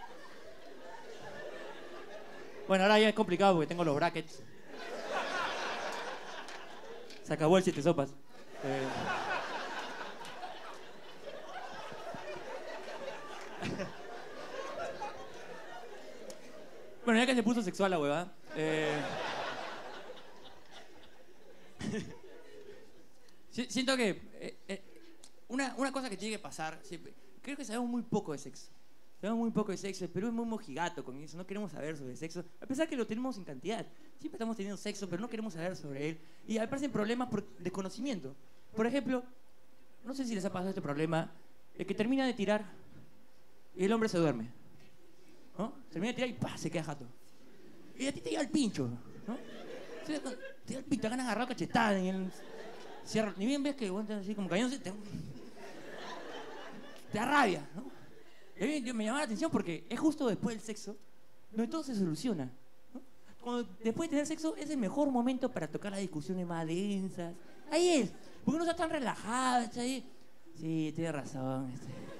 S2: Bueno, ahora ya es complicado porque tengo los brackets. Se acabó el 7 sopas. Bueno, ya que se puso sexual la huevada. Siento que una cosa que tiene que pasar siempre, creo que sabemos muy poco de sexo. Sabemos muy poco de sexo. El Perú es muy mojigato con eso. No queremos saber sobre sexo. A pesar que lo tenemos en cantidad. Siempre estamos teniendo sexo, pero no queremos saber sobre él. Y aparecen problemas por desconocimiento. Por ejemplo, no sé si les ha pasado este problema, de que termina de tirar y el hombre se duerme, ¿no? Termina de tirar y ¡pah! Se queda jato. Y a ti te llega el pincho, ¿no? Te llega el pincho, te ganas agarrado cachetada en el... Cierra, ni bien ves que así como cayéndose, te da rabia, ¿no? Y me llama la atención porque es justo después del sexo donde todo se soluciona, ¿no? Cuando después de tener sexo es el mejor momento para tocar las discusiones más densas. Ahí es, porque uno está tan relajado, está ahí. Sí, tienes razón.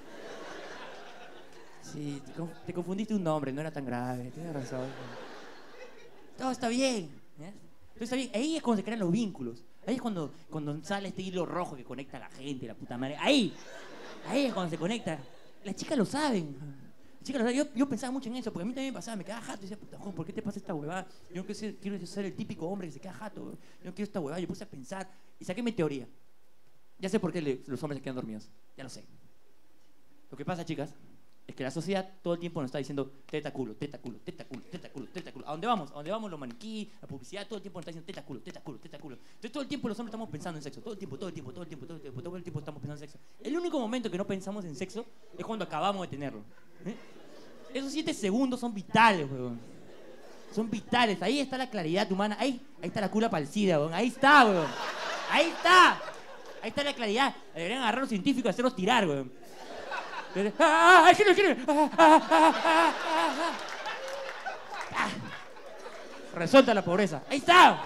S2: Sí, te confundiste un nombre, no era tan grave, tienes razón. Todo está bien, ¿eh? Todo está bien. Ahí es cuando se crean los vínculos. Ahí es cuando sale este hilo rojo que conecta a la gente, la puta madre. Ahí es cuando se conecta. Las chicas lo saben. Las chicas lo saben. Yo pensaba mucho en eso, porque a mí también me pasaba, me quedaba jato. Y decía, puta, ¿por qué te pasa esta huevada? Yo no quiero ser el típico hombre que se queda jato. Yo no quiero esta huevada. Yo puse a pensar y saqué mi teoría. Ya sé por qué los hombres se quedan dormidos. Ya lo sé. Lo que pasa, chicas, es que la sociedad todo el tiempo nos está diciendo teta culo, teta culo, teta culo, teta culo, teta culo. ¿A dónde vamos? Los maniquí, la publicidad, todo el tiempo nos está diciendo teta culo, teta culo, teta culo. Entonces todo el tiempo los hombres estamos pensando en sexo. Todo el tiempo estamos pensando en sexo. El único momento que no pensamos en sexo es cuando acabamos de tenerlo. Esos 7 segundos son vitales, weón. Son vitales. Ahí está la claridad humana. Ahí está la cula palsida, weón. Ahí está, weón. Ahí está. Ahí está la claridad. Deberían agarrar a los científicos y hacerlos tirar, weón. Resuelta la pobreza. Ahí está.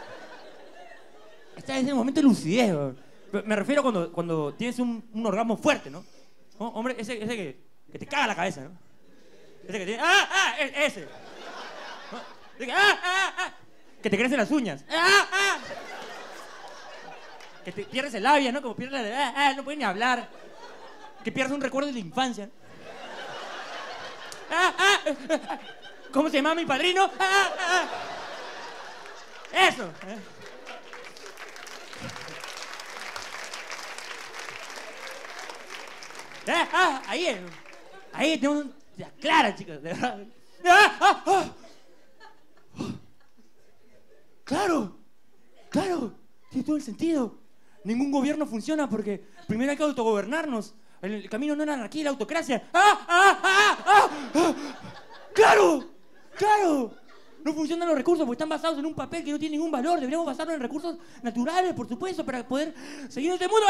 S2: Está en ese momento de lucidez, weón. Me refiero cuando tienes un orgasmo fuerte, ¿no? Hombre, ese que te caga la cabeza, ¿no? Ese que tiene... ese. ¿No? Que te crecen las uñas. Que te pierdes el labio, ¿no? Como pierdes no puedes ni hablar. Que pierdes un recuerdo de la infancia. ¿Cómo se llama mi padrino? Eso. Ahí tenemos ya clara, chicos, de verdad. Claro, tiene todo el sentido. Ningún gobierno funciona porque primero hay que autogobernarnos. El camino no es la anarquía y la autocracia. ¡Claro! No funcionan los recursos porque están basados en un papel que no tiene ningún valor. Deberíamos basarnos en recursos naturales, por supuesto, para poder seguir en este mundo.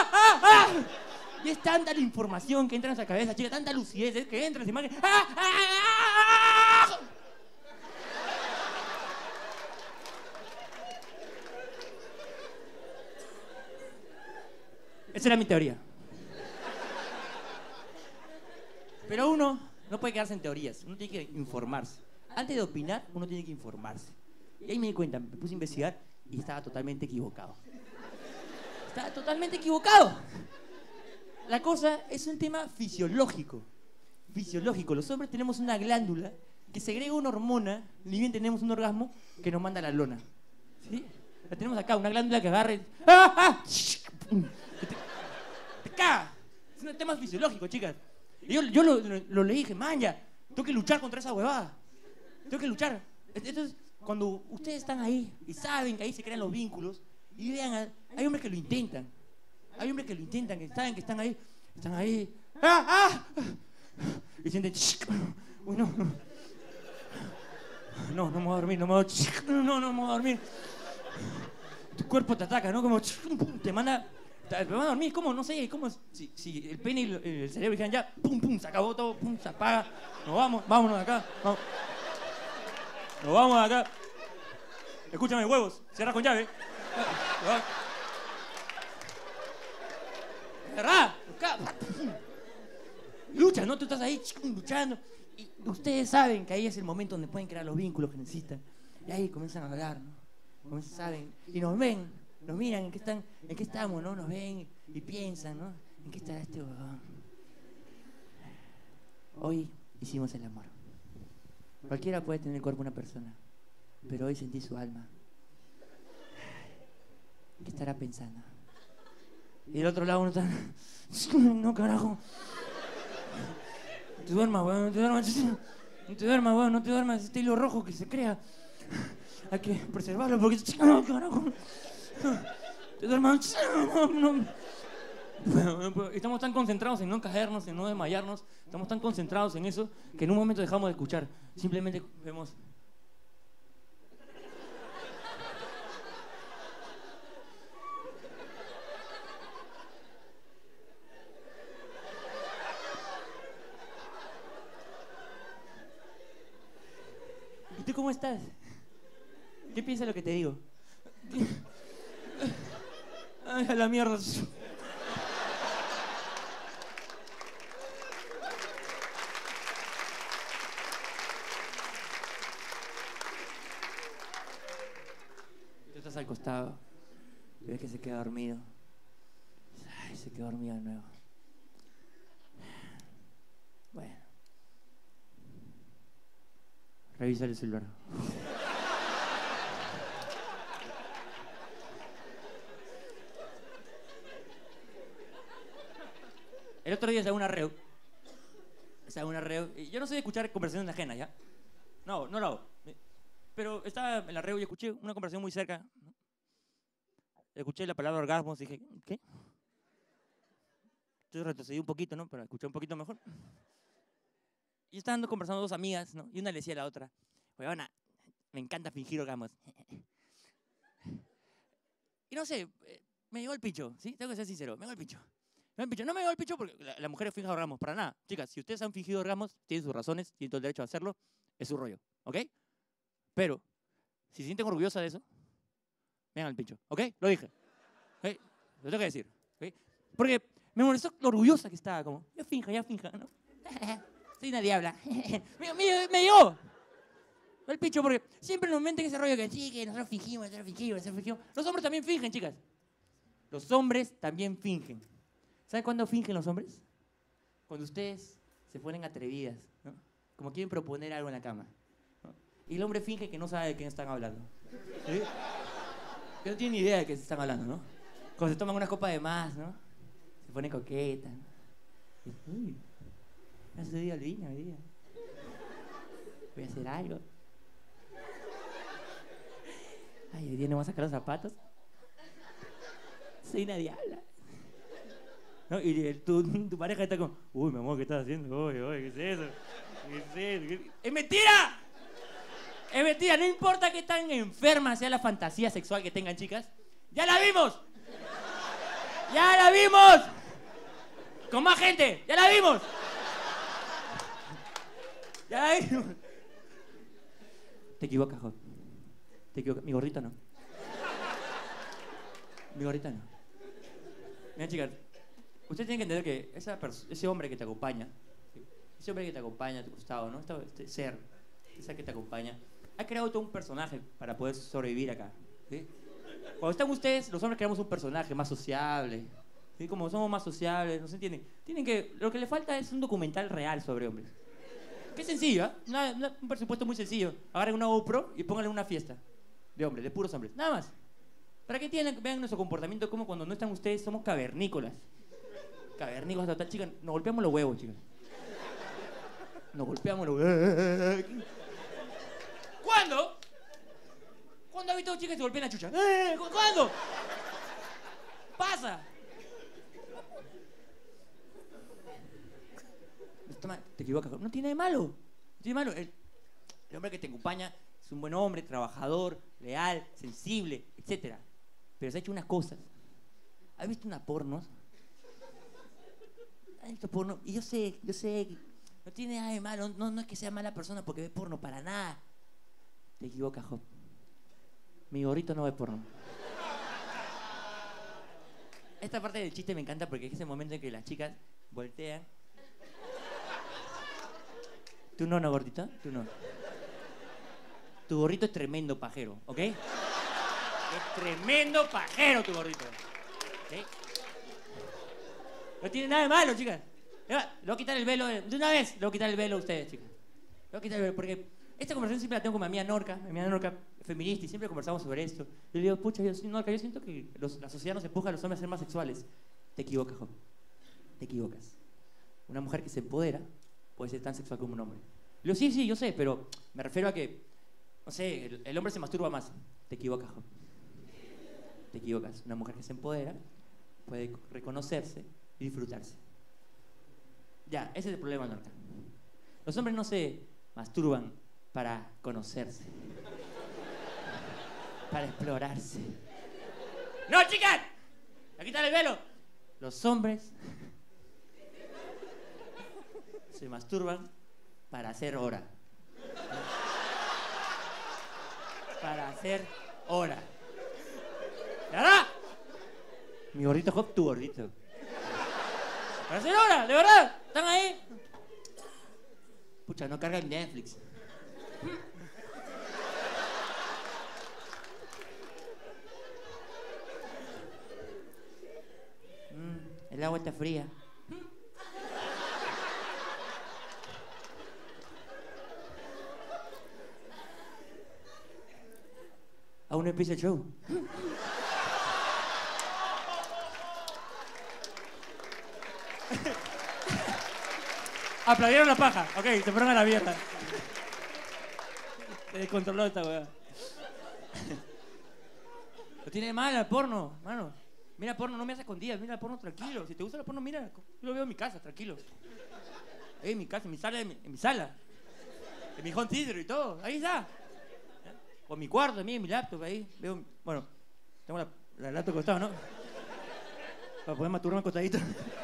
S2: Y es tanta la información que entra en nuestra cabeza, chica, tanta lucidez que entra en esa imagen. Esa era mi teoría. Pero uno no puede quedarse en teorías, uno tiene que informarse. Antes de opinar, uno tiene que informarse. Y ahí me di cuenta, me puse a investigar y estaba totalmente equivocado. Estaba totalmente equivocado. La cosa es un tema fisiológico. Fisiológico. Los hombres tenemos una glándula que segrega una hormona, ni bien tenemos un orgasmo, que nos manda a la lona. ¿Sí? La tenemos acá, una glándula que agarre. ¡Ah! ¡Ah! Te caga. Es un tema fisiológico, chicas. Y yo lo leí y dije, man, ya, tengo que luchar contra esa huevada. Tengo que luchar. Entonces, cuando ustedes están ahí y saben que ahí se crean los vínculos, y vean, hay hombres que lo intentan. Hay hombres que lo intentan, que saben que están ahí. Están ahí. ¡Ah! ¡Ah! Y sienten, uy, no. No me voy a dormir, no me voy a dormir. Tu cuerpo te ataca, ¿no? Como te manda a dormir, ¿cómo? No sé, ¿cómo? Si el pene y el cerebro dijeran ya, pum, se acabó todo, pum, se apaga. Vámonos de acá. Nos vamos de acá. Escúchame, huevos, cierra con llave. ¿Verdad? Lucha, ¿no? Tú estás ahí luchando. Y ustedes saben que ahí es el momento donde pueden crear los vínculos que necesitan. Y ahí comienzan a hablar, ¿no? Saben. Y nos ven, nos miran en qué estamos, ¿no? Nos ven y piensan, ¿no? ¿En qué estará este huevón? Hoy hicimos el amor. Cualquiera puede tener el cuerpo de una persona, pero hoy sentí su alma. ¿Qué estará pensando? Y del otro lado uno está... No, carajo. No te duermas, weón, no te duermas, no te duermas, este hilo rojo que se crea. Hay que preservarlo porque... No, carajo. Te duermas. No. Bueno, estamos tan concentrados en no caernos, en no desmayarnos, estamos tan concentrados en eso que en un momento dejamos de escuchar. Simplemente vemos... ¿Y tú cómo estás? ¿Qué piensas de lo que te digo? Ay, a la mierda. Tú estás al costado. Ves que se queda dormido. Ay, se quedó dormido de nuevo. Bueno. Revisa el celular. El otro día estaba en una reo. Y yo no sé de escuchar conversaciones ajenas, ¿ya? No lo hago. Pero estaba en la reo y escuché una conversación muy cerca, ¿no? Escuché la palabra orgasmos y dije, ¿qué? Entonces retrocedí un poquito, ¿no? Para escuchar un poquito mejor. Y estaban conversando dos amigas, ¿no? Y una le decía a la otra, huevona, me encanta fingir orgasmos. Y no sé, me llegó el picho, ¿sí? Tengo que ser sincero, me llegó el picho. No me llegó el picho porque la mujer finge orgasmos, para nada. Chicas, si ustedes han fingido orgasmos, tienen sus razones, tienen todo el derecho a hacerlo, es su rollo, ¿ok? Pero, si se sienten orgullosas de eso, vengan al picho, ¿ok? Lo dije, ¿ok? Lo tengo que decir, ¿ok? Porque me molestó lo orgullosa que estaba, como, ya finja, ¿no? Soy una diabla. me llegó el picho porque siempre nos meten ese rollo que sí, que nosotros fingimos. Los hombres también fingen, chicas. Los hombres también fingen. ¿Saben cuándo fingen los hombres? Cuando ustedes se ponen atrevidas, ¿no? Como quieren proponer algo en la cama, ¿no? Y el hombre finge que no sabe de qué están hablando, ¿sí? Que no tiene ni idea de qué se están hablando, ¿no? Cuando se toman una copa de más, ¿no? Se pone coqueta, ¿no? Uy, me ha subido el vino hoy día. Voy a hacer algo. Ay, hoy día no voy a sacar los zapatos. Soy una diabla. ¿No? Y tu pareja está como, uy, mi amor, ¿qué estás haciendo? Oye, ¿qué es eso? ¡Es mentira! Es mentira, no importa qué tan enferma sea la fantasía sexual que tengan, chicas. ¡Ya la vimos! ¡Ya la vimos! ¡Con más gente! ¡Ya la vimos! ¡Ya la vimos! Te equivocas, Job. Te equivocas. Mi gordita no. Mira, chicas, Usted tiene que entender que ese hombre que te acompaña, ¿sí? Ese hombre que te acompaña a tu costado, ¿no? Este ser, ese que te acompaña, ha creado todo un personaje para poder sobrevivir acá, ¿sí? Cuando están ustedes, los hombres creamos un personaje más sociable, ¿sí? Como somos más sociables, ¿no se entiende? Lo que le falta es un documental real sobre hombres. Qué sencillo, ¿eh? Un presupuesto muy sencillo. Agarren una GoPro y pónganle una fiesta de hombres, de puros hombres. Nada más. Para que vean nuestro comportamiento como cuando no están ustedes, somos cavernícolas. Cavernícolas total, chicas. Nos golpeamos los huevos, chicas. Nos golpeamos los huevos. ¿Cuándo? ¿Cuándo ha visto chicas que se golpean la chucha? ¿Cuándo? Pasa. Te equivocas. No tiene de malo. No tiene de malo. El hombre que te acompaña es un buen hombre, trabajador, leal, sensible, etc. Pero se ha hecho unas cosas. ¿Has visto una porno? ¿Has visto porno? Y yo sé, no tiene nada de malo. No es que sea mala persona porque ve porno, para nada. Te equivocas, Job. Mi gorrito no ve porno. Esta parte del chiste me encanta porque es ese momento en que las chicas voltean. Tú no, gordita, tú no. Tu gorrito es tremendo pajero, ¿ok? Es tremendo pajero tu gorrito. ¿Sí? No tiene nada de malo, chicas. Le voy a quitar el velo de una vez. Le voy a quitar el velo a ustedes, chicas. Le voy a quitar el velo porque esta conversación siempre la tengo con mi amiga Norca. Mi amiga Norca es feminista y siempre conversamos sobre esto. Y le digo, pucha, Norca, yo siento que la sociedad nos empuja a los hombres a ser más sexuales. Te equivocas, Job. Te equivocas. Una mujer que se empodera puede ser tan sexual como un hombre. Le digo, sí, yo sé, pero me refiero a que, no sé, el hombre se masturba más. Te equivocas, Job. Te equivocas. Una mujer que se empodera puede reconocerse y disfrutarse. Ya, ese es el problema, Norca. Los hombres no se masturban para conocerse, para explorarse. ¡No, chicas! ¡A quitar el velo! Los hombres se masturban para hacer hora. Para hacer hora. ¿Verdad? Mi gordito Job, tu gordito. Para hacer hora, de verdad. ¿Están ahí? Pucha, no carga el Netflix. El agua está fría. Aún no empieza el show. Aplaudieron la paja. Ok, se fueron a la mierda. Se descontroló esta weá. Lo tiene de mal el porno, mano. Mira porno, no me hagas escondidas. Mira porno tranquilo. Si te gusta el porno, mira. Yo lo veo en mi casa, tranquilo. En mi casa, en mi sala. En mi home theater y todo. Ahí está. O en mi cuarto, en mi laptop, ahí. Veo, bueno, tengo la laptop acostado, ¿no? Para poder masturbarme acostadito.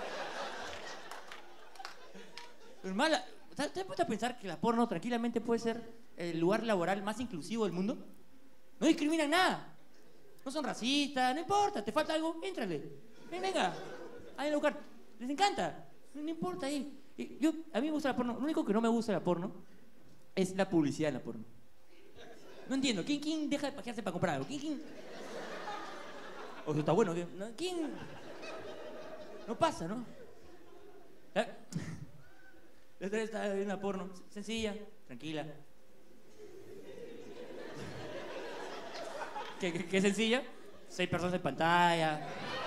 S2: Mala. ¿Te has puesto a pensar que la porno tranquilamente puede ser el lugar laboral más inclusivo del mundo? No discriminan nada. No son racistas, no importa. ¿Te falta algo? Éntrale. Venga. Ahí a buscar. Les encanta. No importa ahí. A mí me gusta la porno. Lo único que no me gusta de la porno es la publicidad en la porno. No entiendo. ¿Quién deja de pajearse para comprar algo? ¿Quién? O sea, está bueno. ¿Quién? No pasa, ¿no? La otra vez estaba viendo una porno. Sencilla, tranquila. ¿Qué sencilla? 6 personas en pantalla.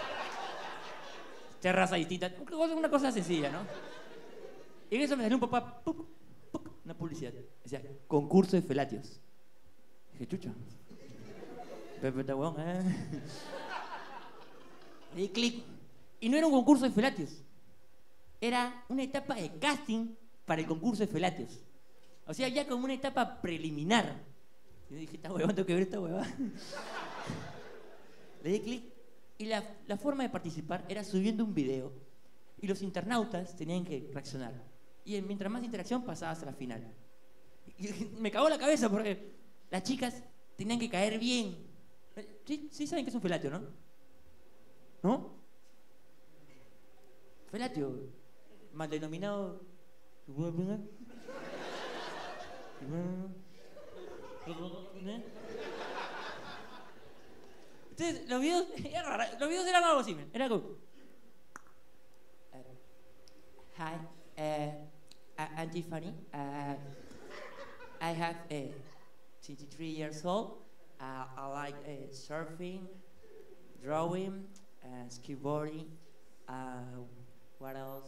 S2: Terraza distinta. Una cosa sencilla, ¿no? Y en eso me salió un papá. Una publicidad. Decía, concurso de felatios. Dije, chucha. Pepe está huevón, Le di clic. Y no era un concurso de felatios. Era una etapa de casting para el concurso de felatios. O sea, ya como una etapa preliminar. Y yo dije, esta huevón, tengo que ver esta huevón. Le di clic. Y la forma de participar era subiendo un video. Y los internautas tenían que reaccionar. Y mientras más interacción, pasabas a la final. Y me cagó la cabeza porque las chicas tenían que caer bien. Sí saben que es un felatio, ¿no? ¿No? felatio, mal denominado. Entonces, los videos, los videos eran algo así, era como... Hi, I'm Tiffany. I have 23 years old. I like surfing, drawing, skateboarding. What else?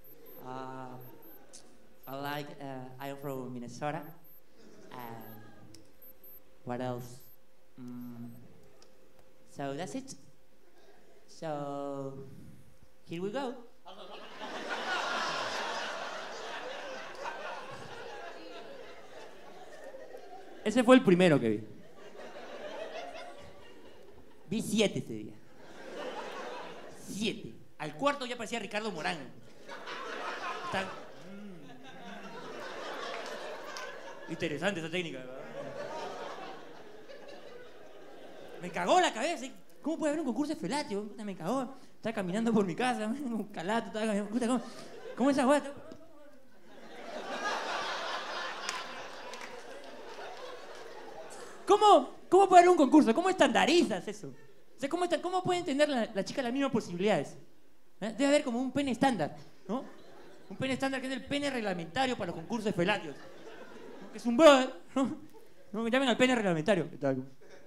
S2: I'm from Minnesota. What else? So that's it. So here we go. Ese fue el primero que vi. Vi 7 ese día. 7. Al cuarto ya parecía Ricardo Morán. Está... Interesante esa técnica, ¿verdad? Me cagó la cabeza. ¿Cómo puede haber un concurso de felatio? Me cagó. Estaba caminando por mi casa, un calato, estaba caminando. ¿Cómo esa weá? ¿Cómo puede haber un concurso? ¿Cómo estandarizas eso? O sea, ¿cómo pueden tener la chica las mismas posibilidades? Debe haber como un pene estándar, ¿no? Un pene estándar que es el pene reglamentario para los concursos de felatios. ¿No? Que es un brother, ¿no? ¿No? Me llamen al pene reglamentario. ¿Qué tal?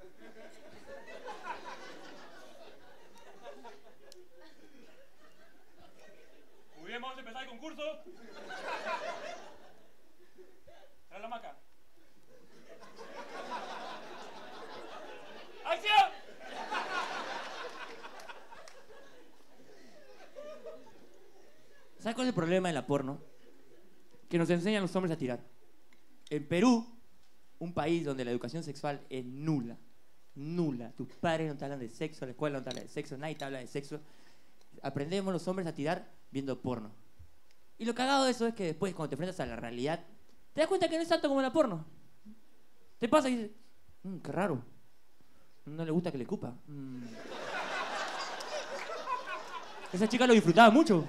S3: Muy bien, vamos a empezar el concurso. Trae la maca. ¡Acción!
S2: ¿Sabes cuál es el problema de la porno? Que nos enseñan los hombres a tirar. En Perú, un país donde la educación sexual es nula. Nula. Tus padres no te hablan de sexo, la escuela no te habla de sexo, nadie te habla de sexo. Aprendemos los hombres a tirar viendo porno. Y lo cagado de eso es que después, cuando te enfrentas a la realidad, te das cuenta que no es tanto como la porno. Te pasa y dices, qué raro. No le gusta que le cupa. Esa chica lo disfrutaba mucho.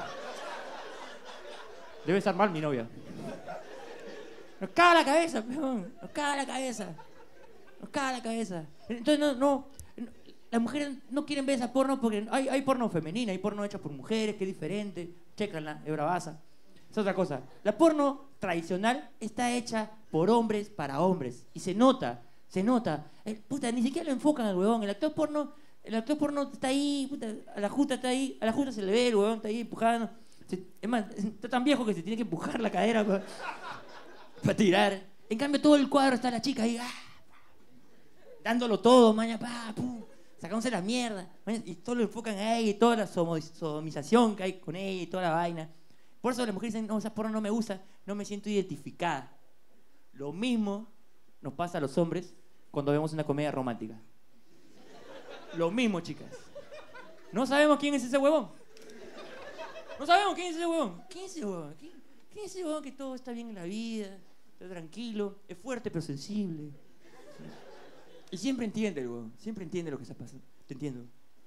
S2: Debe estar mal mi novia. Nos caga la cabeza, peón. Nos caga la cabeza. Nos caga la cabeza. Entonces las mujeres no quieren ver esa porno porque hay porno femenina, hay porno hecha por mujeres, que es diferente. Chécanla, es bravaza. Es otra cosa. La porno tradicional está hecha por hombres para hombres. Y se nota. Puta, ni siquiera lo enfocan al huevón. El actor porno está ahí, puta, a la justa está ahí. A la justa se le ve, el huevón está ahí empujando. Es más, está tan viejo que se tiene que empujar la cadera para tirar. En cambio, todo el cuadro está la chica ahí, dándolo todo, maña, sacándose la mierda. Maña, y todo lo enfocan a ella y toda la sodomización que hay con ella y toda la vaina. Por eso las mujeres dicen, no, esa porno no me gusta, no me siento identificada. Lo mismo nos pasa a los hombres cuando vemos una comedia romántica. Lo mismo, chicas. No sabemos quién es ese huevón. No sabemos quién es ese huevón. ¿Quién es ese huevón? ¿Quién es ese huevón que todo está bien en la vida, está tranquilo, es fuerte pero sensible? Y siempre entiende el huevón, siempre entiende lo que está pasando. Te entiendo.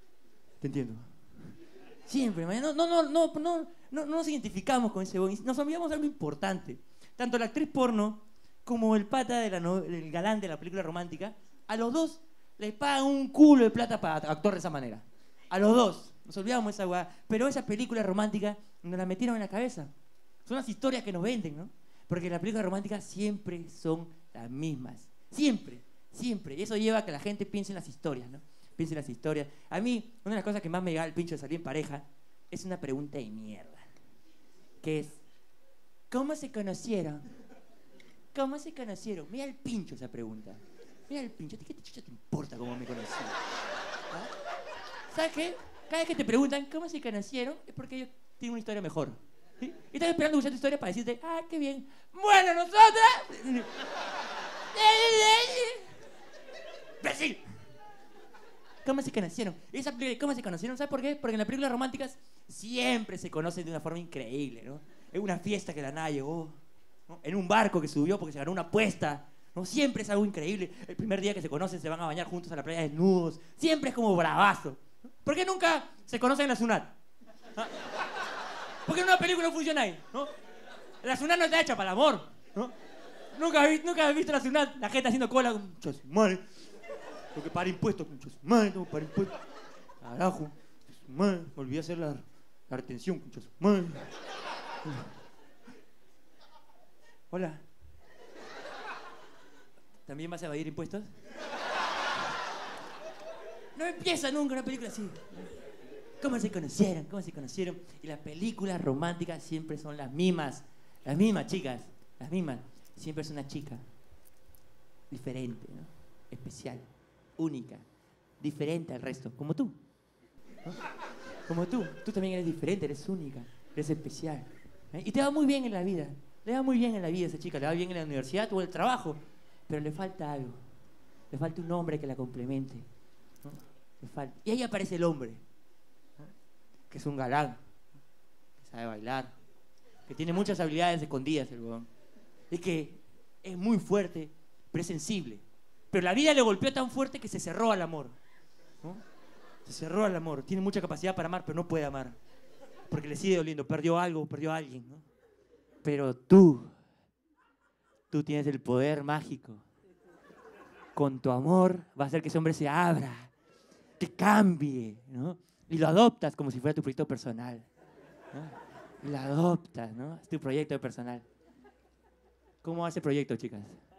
S2: Siempre, man. No nos identificamos con ese huevón. Nos olvidamos de algo importante. Tanto la actriz porno como el pata del galán de la película romántica, a los dos les pagan un culo de plata para actuar de esa manera. A los dos. Nos olvidamos de esa weá. Pero esa película romántica nos la metieron en la cabeza. Son las historias que nos venden, ¿no? Porque las películas románticas siempre son las mismas. Siempre. Y eso lleva a que la gente piense en las historias, ¿no? Piense en las historias. A mí, una de las cosas que más me llega al pincho de salir en pareja es una pregunta de mierda. Que es, ¿cómo se conocieron? ¿Cómo se conocieron? Mira el pincho esa pregunta. Mira el pincho. ¿Qué chucha te importa cómo me conocí? ¿Ah? ¿Sabes qué? Cada vez que te preguntan cómo se conocieron es porque ellos tienen una historia mejor. ¿Sí? Y están esperando escuchar tu historia para decirte, qué bien. Bueno, nosotras... ¡Imbécil! ¿Cómo se conocieron? Esa película de ¿cómo se conocieron? ¿Sabes por qué? Porque en las películas románticas siempre se conocen de una forma increíble, ¿no? En una fiesta que de la nada llegó, ¿no? En un barco que subió porque se ganó una apuesta, ¿no? Siempre es algo increíble. El primer día que se conocen se van a bañar juntos a la playa desnudos. Siempre es como bravazo. ¿Por qué nunca se conocen en la Sunat? ¿Por qué en una película no funciona ahí? ¿No? La Sunat no está hecha para el amor, ¿no? Nunca has visto la Sunat, la gente haciendo cola con muchas madre. Tengo que pagar impuestos, muchas madre, tengo que pagar impuestos. Carajo, madre, me olvidé hacer la retención, muchas madre. Hola. ¿También vas a evadir impuestos? No empieza nunca una película así. ¿Cómo se conocieron? ¿Cómo se conocieron? Y las películas románticas siempre son las mismas. Las mismas, chicas. Las mismas. Siempre es una chica. Diferente, ¿no? Especial. Única. Diferente al resto. Como tú. ¿No? Como tú. Tú también eres diferente, eres única. Eres especial. ¿Eh? Y te va muy bien en la vida. Le va muy bien en la vida a esa chica. Le va bien en la universidad o en el trabajo. Pero le falta algo. Le falta un hombre que la complemente. ¿No? Le falta. Y ahí aparece el hombre. ¿No? Que es un galán. Que sabe bailar. Que tiene muchas habilidades escondidas el huevón. Es que es muy fuerte, pero es sensible. Pero la vida le golpeó tan fuerte que se cerró al amor. ¿No? Se cerró al amor. Tiene mucha capacidad para amar, pero no puede amar. Porque le sigue doliendo. Perdió algo, perdió a alguien, ¿no? Pero tú tienes el poder mágico. Con tu amor va a hacer que ese hombre se abra, que cambie, ¿no? Y lo adoptas como si fuera tu proyecto personal, ¿no? Y lo adoptas, ¿no? Es tu proyecto personal. ¿Cómo va ese proyecto, chicas?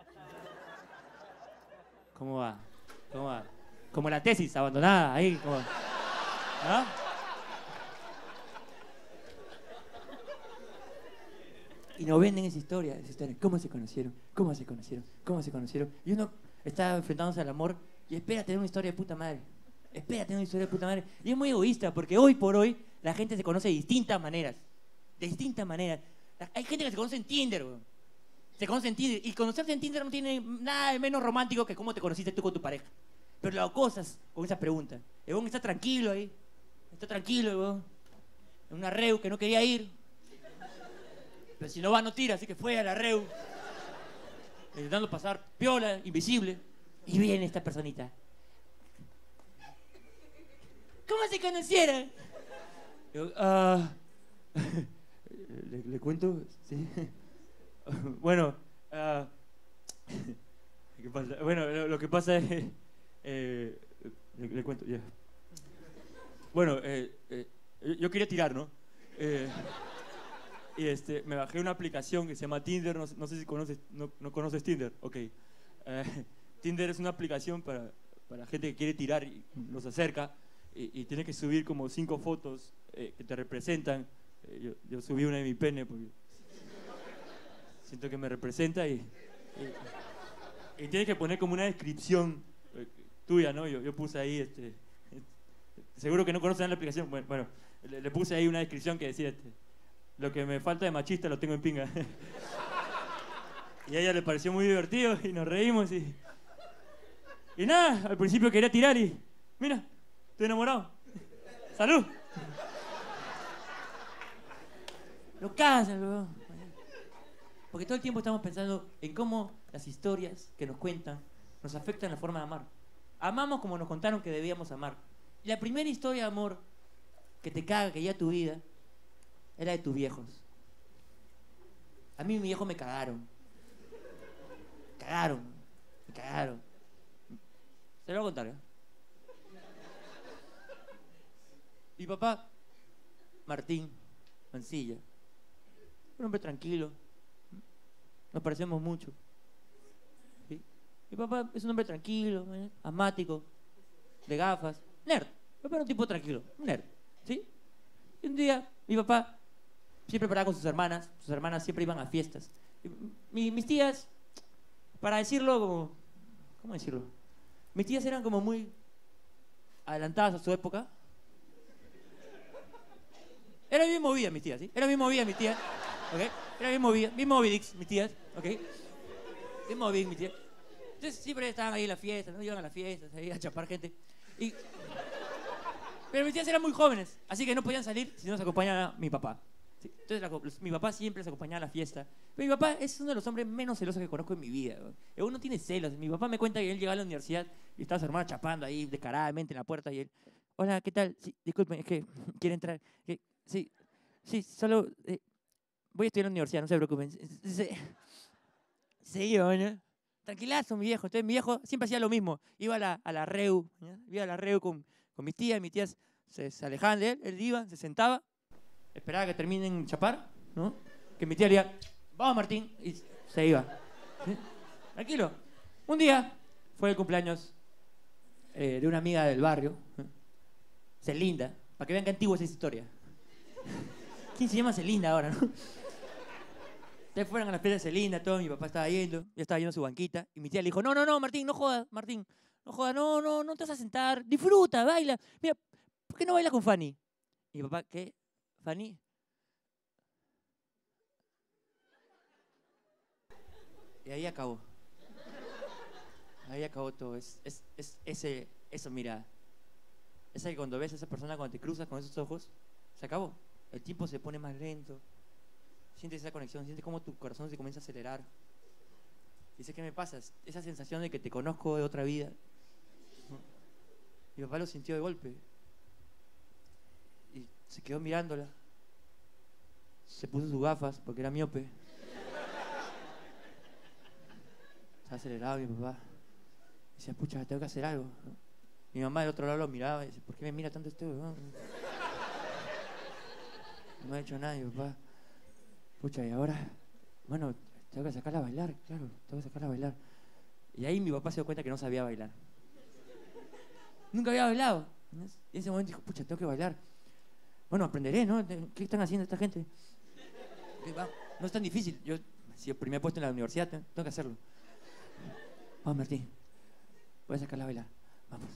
S2: ¿Cómo va? ¿Cómo va? Como la tesis abandonada, ahí, como... ¿no? Y nos venden esa historia. ¿Cómo se conocieron? ¿Cómo se conocieron? ¿Cómo se conocieron? Y uno está enfrentándose al amor y espera tener una historia de puta madre. Espera tener una historia de puta madre. Y es muy egoísta porque hoy por hoy la gente se conoce de distintas maneras. De distintas maneras. Hay gente que se conoce en Tinder, bro. Se conoce en Tinder. Y conocerse en Tinder no tiene nada de menos romántico que cómo te conociste tú con tu pareja. Pero lo acosas con esa pregunta. El weón está tranquilo ahí. Está tranquilo, el weón. En una reu que no quería ir. Pero si no va, no tira, así que fue a la reu. Intentando pasar piola, invisible. Y viene esta personita. ¿Cómo se conocieron? Yo, ¿le cuento? Sí. Bueno, ¿qué pasa? Bueno, lo que pasa es... le cuento, ya. Bueno, yo quería tirar, ¿no? Y me bajé una aplicación que se llama Tinder, no sé si conoces, no conoces Tinder, ok. Tinder es una aplicación para gente que quiere tirar y los acerca y tiene que subir como 5 fotos que te representan. Yo subí una de mi pene porque siento que me representa y tienes que poner como una descripción tuya, ¿no? Yo puse ahí, seguro que no conocen la aplicación, bueno, le puse ahí una descripción que decía, lo que me falta de machista lo tengo en pinga. Y a ella le pareció muy divertido y nos reímos y nada, al principio quería tirar y mira, estoy enamorado. ¡Salud! Lo casan, bro. Porque todo el tiempo estamos pensando en cómo las historias que nos cuentan nos afectan la forma de amar. Amamos como nos contaron que debíamos amar. Y la primera historia de amor que te caga, que ya tu vida, era de tus viejos. A mí mis viejos me cagaron. Me cagaron. Se lo voy a contar, ¿eh? Mi papá, Martín Mancilla, un hombre tranquilo. Nos parecemos mucho. ¿Sí? Mi papá es un hombre tranquilo, asmático, de gafas, nerd. Mi papá era un tipo tranquilo, un nerd. ¿Sí? Y un día, mi papá siempre paraba con sus hermanas siempre iban a fiestas. Mis tías, para decirlo como... ¿Cómo decirlo? Mis tías eran como muy adelantadas a su época. Era bien movida mis tías, ¿sí? Era bien movida mis tías, ¿ok? Era bien movidix mis tías, ¿ok? Bien movidix mis tías. Entonces siempre estaban ahí en las fiestas, ¿no? Iban a las fiestas, ahí a chapar gente. Pero mis tías eran muy jóvenes, así que no podían salir si no nos acompañaba mi papá. ¿Sí? Entonces mi papá siempre les acompañaba a la fiesta. Pero mi papá es uno de los hombres menos celosos que conozco en mi vida. Uno no tiene celos. Mi papá me cuenta que él llegaba a la universidad y estaba su hermana chapando ahí descaradamente en la puerta y él, hola, ¿qué tal? Sí, disculpen, es que quiere entrar. Sí, Sí, solo voy a estudiar en la universidad, no se preocupen. Se iba, ¿no? Tranquilazo, mi viejo. Entonces mi viejo siempre hacía lo mismo. Iba a la REU, ¿no? Iba a la REU con mis tías se alejaban de él, él iba, se sentaba, esperaba que terminen chapar, ¿no? Que mi tía le diga, vamos Martín, y se iba. ¿Sí? Tranquilo. Un día fue el cumpleaños de una amiga del barrio, ¿no? Celinda, para que vean qué antigua es esa historia. ¿Quién se llama Celinda ahora, no? Ustedes fueron a la fiesta de Celinda, todo, mi papá estaba yendo, yo estaba yendo a su banquita, y mi tía le dijo, no, Martín, no jodas, Martín, no jodas, no te vas a sentar, disfruta, baila. Mira, ¿por qué no bailas con Fanny? Y mi papá, ¿qué? ¿Fanny? Y ahí acabó. Ahí acabó todo. Eso, mira. Es que cuando ves a esa persona, cuando te cruzas con esos ojos, se acabó. El tiempo se pone más lento. Sientes esa conexión, sientes cómo tu corazón se comienza a acelerar. Dice, ¿qué me pasa? Esa sensación de que te conozco de otra vida. Mi papá lo sintió de golpe. Y se quedó mirándola. Se puso sus gafas porque era miope. Se aceleraba mi papá. Decía, pucha, tengo que hacer algo, ¿no? Mi mamá del otro lado lo miraba y dice, ¿por qué me mira tanto este huevón? No me ha hecho nada mi papá. Pucha, y ahora, bueno, tengo que sacarla a bailar, claro, tengo que sacarla a bailar. Y ahí mi papá se dio cuenta que no sabía bailar. Nunca había bailado. Y en ese momento dijo, pucha, tengo que bailar. Bueno, aprenderé, ¿no? ¿Qué están haciendo esta gente? No es tan difícil. Yo, si el primer puesto en la universidad, tengo que hacerlo. Vamos, Martín. Voy a sacarla a bailar. Vamos.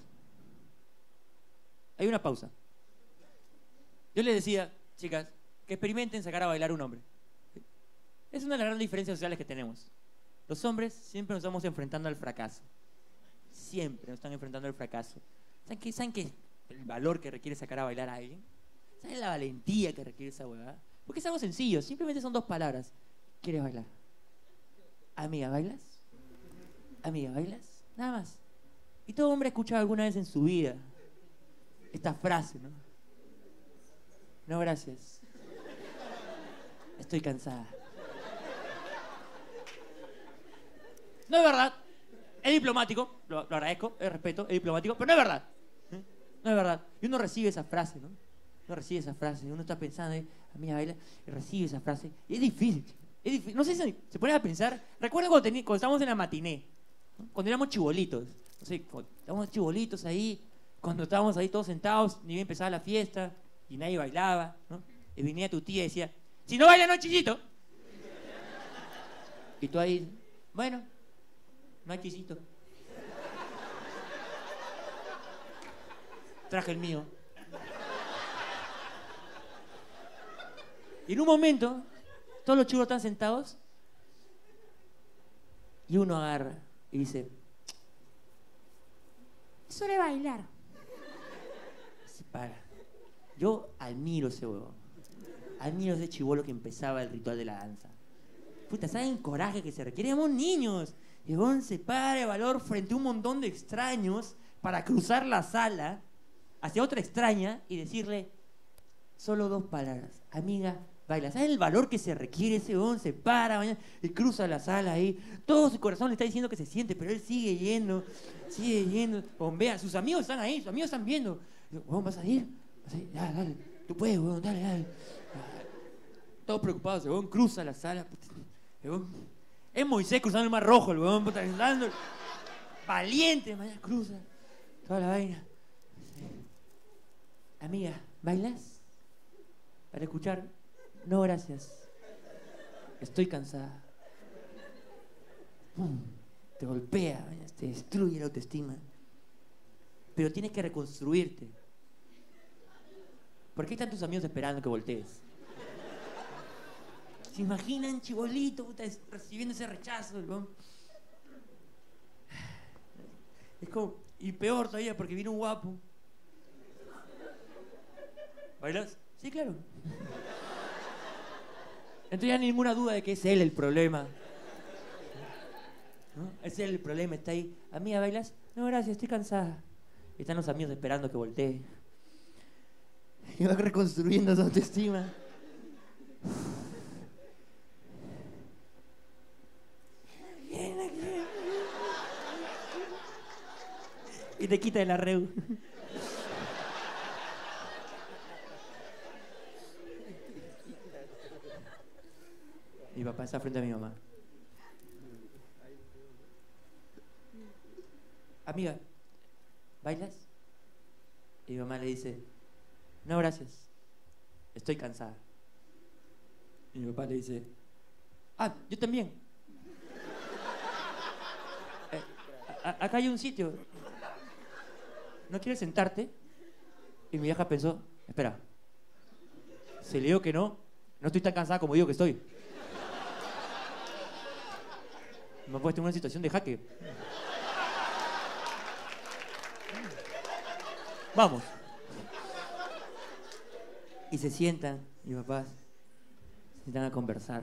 S2: Hay una pausa. Yo les decía, chicas, que experimenten sacar a bailar a un hombre. Es una de las grandes diferencias sociales que tenemos. Los hombres siempre nos estamos enfrentando al fracaso. Siempre nos están enfrentando al fracaso. ¿Saben qué? El valor que requiere sacar a bailar a alguien. ¿Saben la valentía que requiere esa huevada? Porque es algo sencillo. Simplemente son dos palabras. ¿Quieres bailar? Amiga, ¿bailas? Amiga, ¿bailas? Nada más. Y todo hombre ha escuchado alguna vez en su vida esta frase, ¿no? No, gracias. Estoy cansada. No es verdad. Es diplomático, lo agradezco, es respeto, es diplomático, pero no es verdad. No es verdad. Y uno recibe esa frase, ¿no? Uno recibe esa frase, uno está pensando, amiga, baila, y recibe esa frase. Y es difícil. Es difícil. No sé si se pone a pensar. Recuerdo cuando estábamos en la matiné, ¿no? Cuando éramos chibolitos. No sé, cuando estábamos chibolitos ahí, cuando estábamos ahí todos sentados, ni bien empezaba la fiesta, y nadie bailaba, ¿no? Y venía tu tía y decía, si no baila, no, chillito. Y tú ahí, bueno, no hay chisito. Traje el mío. Y en un momento, todos los chicos están sentados y uno agarra y dice, es hora de bailar. Se para. Yo admiro ese huevo. Admiro ese chibolo que empezaba el ritual de la danza. Puta, ¿saben el coraje que se requiere? Éramos niños. Y el se para de valor frente a un montón de extraños para cruzar la sala hacia otra extraña y decirle solo dos palabras. Amiga, baila. ¿Sabes el valor que se requiere? Ese huevón se para y cruza la sala ahí. Todo su corazón le está diciendo que se siente, pero él sigue yendo, bombea. Sus amigos están ahí, sus amigos están viendo. Huevón, ¿vas a ir? Ya, dale. Tú puedes, huevón, dale. Todos preocupados, el huevón cruza la sala. El huevón, es Moisés cruzando el Mar Rojo, el huevón, valiente, mañana cruza toda la vaina. Amiga, ¿bailas? Para escuchar, no, gracias. Estoy cansada. Te golpea, te destruye la autoestima. Pero tienes que reconstruirte. ¿Por qué están tus amigos esperando que voltees? ¿Se imaginan, chibolito, puta, recibiendo ese rechazo? Es como, y peor todavía, porque viene un guapo. ¿Bailas? Sí, claro. Entonces ya no hay ninguna duda de que es él el problema. ¿No? Es él el problema, está ahí. Amiga, ¿bailas? No, gracias, estoy cansada. Y están los amigos esperando que voltee. Y va reconstruyendo su autoestima. te quita de la reu. Mi papá está frente a mi mamá. Amiga, ¿bailas? Y mi mamá le dice, no, gracias, estoy cansada. Y mi papá le dice, ah, yo también. Acá hay un sitio. ¿No quieres sentarte? Y mi vieja pensó, espera, si le digo que no, no estoy tan cansada como digo que estoy. Me ha puesto en una situación de jaque. Vamos. Y se sientan, mis papás, se sientan a conversar.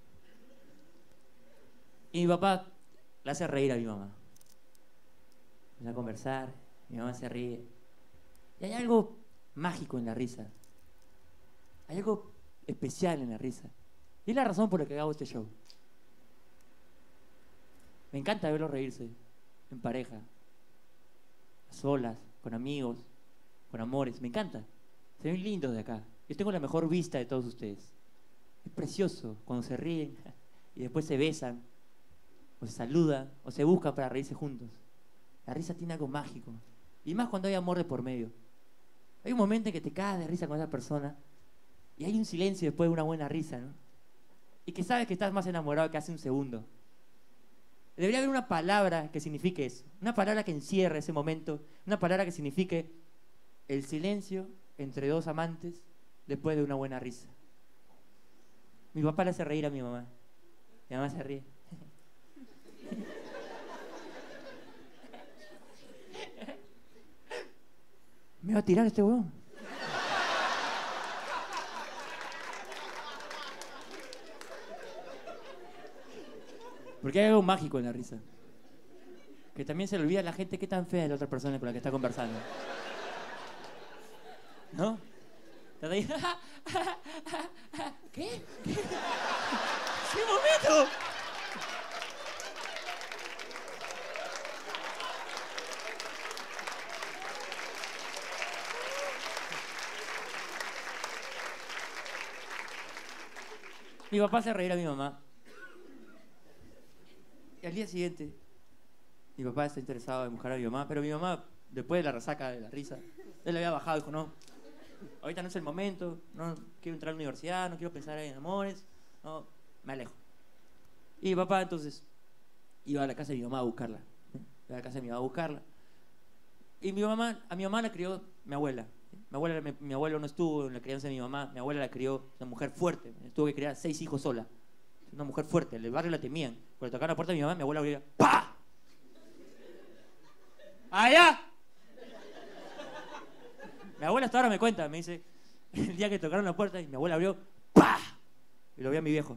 S2: Y mi papá le hace reír a mi mamá. Empieza a conversar, mi mamá se ríe. Y hay algo mágico en la risa. Hay algo especial en la risa. Y es la razón por la que hago este show. Me encanta verlos reírse, en pareja, a solas, con amigos, con amores. Me encanta. Se ven lindos de acá. Yo tengo la mejor vista de todos ustedes. Es precioso cuando se ríen y después se besan, o se saludan, o se buscan para reírse juntos. La risa tiene algo mágico. Y más cuando hay amor de por medio. Hay un momento en que te cagas de risa con esa persona y hay un silencio después de una buena risa, ¿no? Y que sabes que estás más enamorado que hace un segundo. Debería haber una palabra que signifique eso. Una palabra que encierre ese momento. Una palabra que signifique el silencio entre dos amantes después de una buena risa. Mi papá le hace reír a mi mamá. Mi mamá se ríe. Me va a tirar este huevón. Porque hay algo mágico en la risa. Que también se le olvida a la gente qué tan fea es la otra persona con la que está conversando. ¿No? Estás ahí. ¿Qué? ¿Qué? ¡Qué momento! Mi papá hace reír a mi mamá. Y al día siguiente, mi papá está interesado en buscar a mi mamá, pero mi mamá, después de la resaca de la risa, él le había bajado y dijo, no, ahorita no es el momento, no quiero entrar a la universidad, no quiero pensar en amores, no, me alejo. Y mi papá entonces iba a la casa de mi mamá a buscarla. Iba a la casa de mi mamá a buscarla. Y a mi mamá la crió mi abuela. Mi abuelo no estuvo en la crianza de mi mamá, mi abuela la crió, una mujer fuerte, tuvo que criar 6 hijos sola. Una mujer fuerte, en el barrio la temían. Cuando tocaban la puerta de mi mamá, mi abuela abría, ¡pah! ¡Allá! Mi abuela hasta ahora me cuenta, me dice, el día que tocaron la puerta y mi abuela abrió, ¡pah! Y lo vi a mi viejo.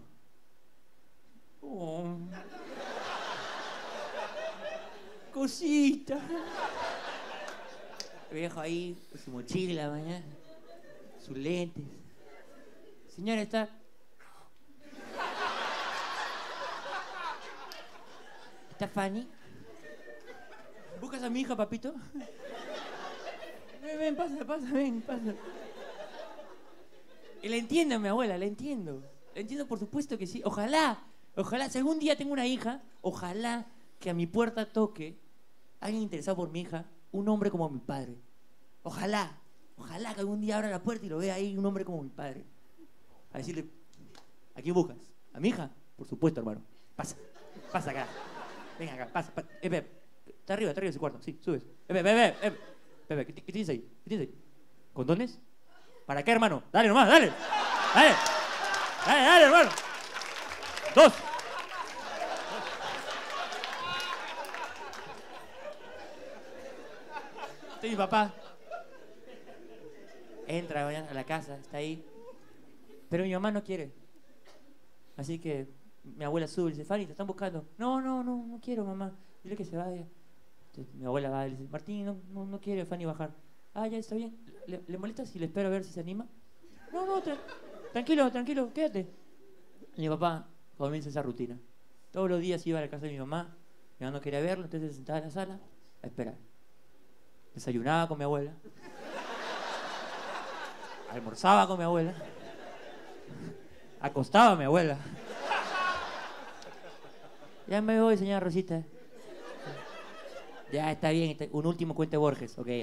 S2: Oh. Cosita. Mi viejo ahí, con su mochila, mañana, sus lentes. Señora, ¿está Fanny? ¿Buscas a mi hija, papito? Ven, pasa, ven, pasa. Y le entiendo a mi abuela, le entiendo. Le entiendo, por supuesto que sí. Ojalá, si algún día tengo una hija, ojalá que a mi puerta toque alguien interesado por mi hija, un hombre como mi padre. Ojalá que algún día abra la puerta y lo vea ahí un hombre como mi padre. A decirle, ¿a quién buscas? ¿A mi hija? Por supuesto, hermano. Pasa acá. Venga acá, pasa. Está arriba de ese cuarto. Sí, subes. ¿Qué tienes ahí? ¿Condones? ¿Para qué, hermano? Dale nomás, dale, hermano. 2. Este es mi papá. Entra a la casa, está ahí. Pero mi mamá no quiere. Así que mi abuela sube y dice, Fanny, te están buscando. No quiero, mamá. Dile que se vaya. Entonces, mi abuela va y le dice, Martín, no quiere Fanny bajar. Ah, ya está bien. ¿Le molesta si le espero a ver si se anima? No, tranquilo, quédate. Y mi papá comienza esa rutina. Todos los días iba a la casa de mi mamá no quería verlo, entonces se sentaba en la sala a esperar. desayunaba con mi abuela, almorzaba con mi abuela, acostaba a mi abuela. Ya me voy, señora Rosita. Ya está bien, un último cuento de Borges. Ok.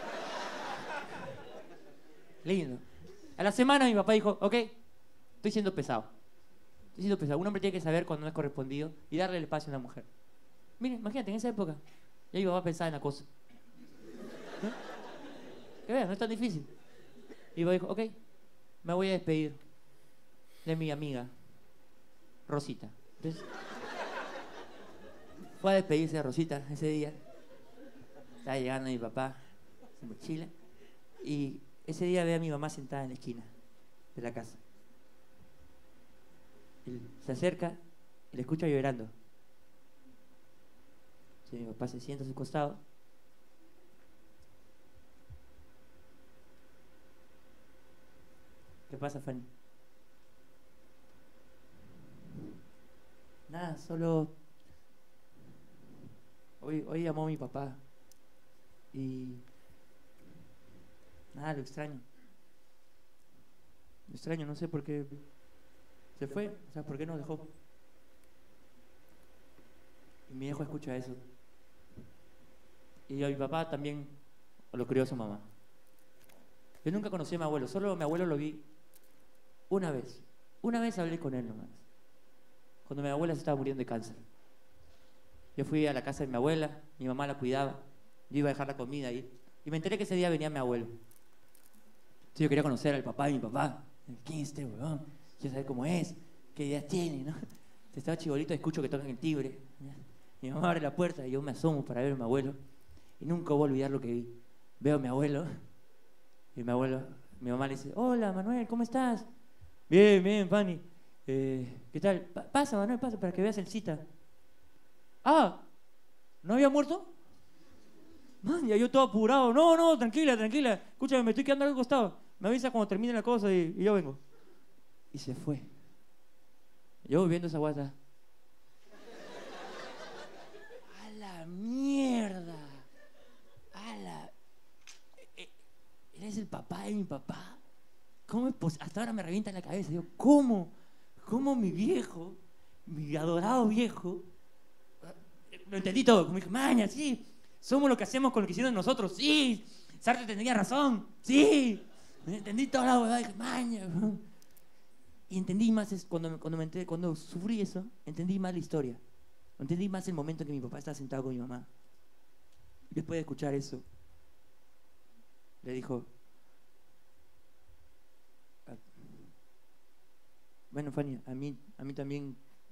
S2: Lindo. A la semana mi papá dijo, ok, estoy siendo pesado. Un hombre tiene que saber cuando no es correspondido y darle el espacio a una mujer. Miren, imagínate, en esa época, ya mi papá pensaba en la cosa. ¿No? Que vean, no es tan difícil. Y mi papá dijo, ok, me voy a despedir de mi amiga, Rosita. Entonces, fue a despedirse de Rosita ese día. Estaba llegando mi papá, en mochila, y ese día ve a mi mamá sentada en la esquina de la casa. Él se acerca y la escucha llorando. Entonces, mi papá se sienta a su costado. ¿Qué pasa, Fanny? Nada, solo... Hoy llamó a mi papá. Y... nada, lo extraño. Lo extraño, no sé por qué... se fue, o sea, ¿por qué nos dejó? Y mi hijo escucha eso. Y a mi papá también lo crió su mamá. Yo nunca conocí a mi abuelo, solo a mi abuelo lo vi una vez. Una vez hablé con él nomás. Cuando mi abuela se estaba muriendo de cáncer. Yo fui a la casa de mi abuela, mi mamá la cuidaba, yo iba a dejar la comida ahí. Y me enteré que ese día venía mi abuelo. Entonces yo quería conocer al papá de mi papá. ¿Quién es este huevón? Quiero saber cómo es, qué ideas tiene, ¿no? Estaba chibolito, escucho que tocan el timbre. Mi mamá abre la puerta y yo me asomo para ver a mi abuelo. Y nunca voy a olvidar lo que vi. Veo a mi abuelo. Y mi mamá le dice, hola Manuel, ¿cómo estás? Bien, bien, Fanny. ¿Qué tal? Pasa, Manuel, pasa para que veas el cita. Ah, ¿no había muerto? Man, ya yo todo apurado. No, tranquila. Escúchame, me estoy quedando al costado. Me avisa cuando termine la cosa y yo vengo. Y se fue. Yo viendo esa guata. ¡A la mierda! ¿Eres el papá de mi papá? ¿Cómo es posible? Hasta ahora me revienta en la cabeza. Digo, ¿cómo? ¿Cómo mi viejo, mi adorado viejo? Lo entendí todo. Como dije, maña, sí. Somos lo que hacemos con lo que hicieron nosotros. Sí. Sartre tenía razón. Sí. Entendí toda la huevada. Dije, maña. Y entendí más cuando sufrí eso, entendí más la historia. Entendí más el momento en que mi papá estaba sentado con mi mamá. Y después de escuchar eso, le dijo, bueno, Fanny, a mí también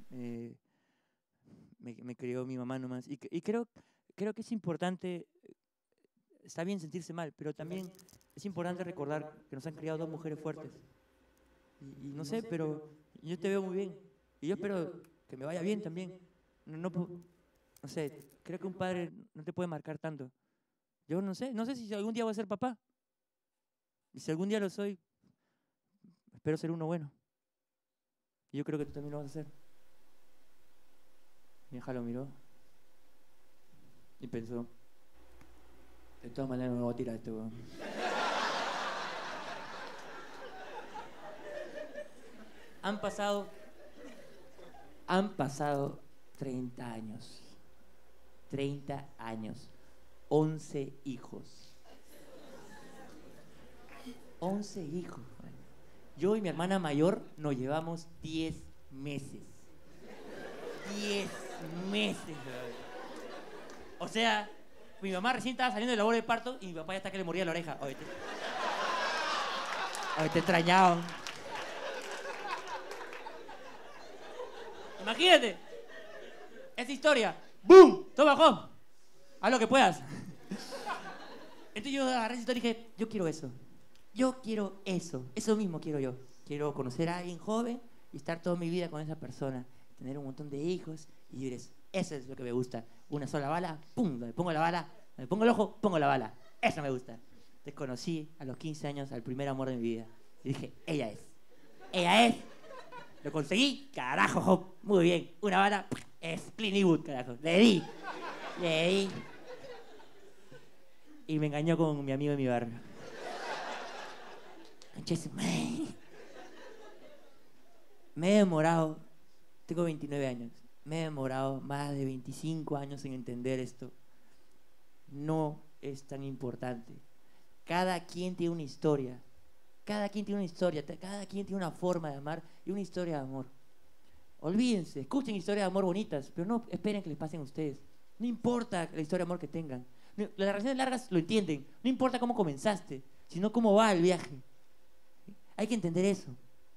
S2: me crió mi mamá nomás. Y creo que es importante, está bien sentirse mal, pero también es importante recordar que nos han criado dos mujeres fuertes. Y no sé, pero yo te veo muy bien. Y yo espero que me vaya bien también. No sé, creo que un padre no te puede marcar tanto. Yo no sé si algún día voy a ser papá. Y si algún día lo soy, espero ser uno bueno. Y yo creo que tú también lo vas a hacer. Mi hija lo miró y pensó, de todas maneras no me voy a tirar este weón. Han pasado 30 años. 30 años. 11 hijos. 11 hijos. Yo y mi hermana mayor nos llevamos 10 meses. 10 meses. O sea, mi mamá recién estaba saliendo de labor de parto y mi papá ya está que le moría la oreja. Oye, te extrañaban. Imagínate. Esa historia. ¡Bum! Todo bajó. Haz lo que puedas. Entonces yo agarré esa historia y dije, yo quiero eso. Yo quiero eso. Eso mismo quiero yo. Quiero conocer a alguien joven y estar toda mi vida con esa persona. Tener un montón de hijos y vivir eso. Eso es lo que me gusta. Una sola bala, ¡pum! Me pongo la bala. Me pongo el ojo, pongo la bala. Eso me gusta. Te conocí a los 15 años al primer amor de mi vida. Y dije, ella es. Ella es. Lo conseguí, carajo, Job. Muy bien. Una bala, es Clint Eastwood, carajo. Le di. y me engañó con mi amigo de mi barrio. Concha su madre. Me he demorado, tengo 29 años, me he demorado más de 25 años en entender esto. No es tan importante. Cada quien tiene una historia. Cada quien tiene una historia, cada quien tiene una forma de amar y una historia de amor. Olvídense, escuchen historias de amor bonitas, pero no esperen que les pasen a ustedes. No importa la historia de amor que tengan. Las relaciones largas lo entienden. No importa cómo comenzaste, sino cómo va el viaje. Hay que entender eso.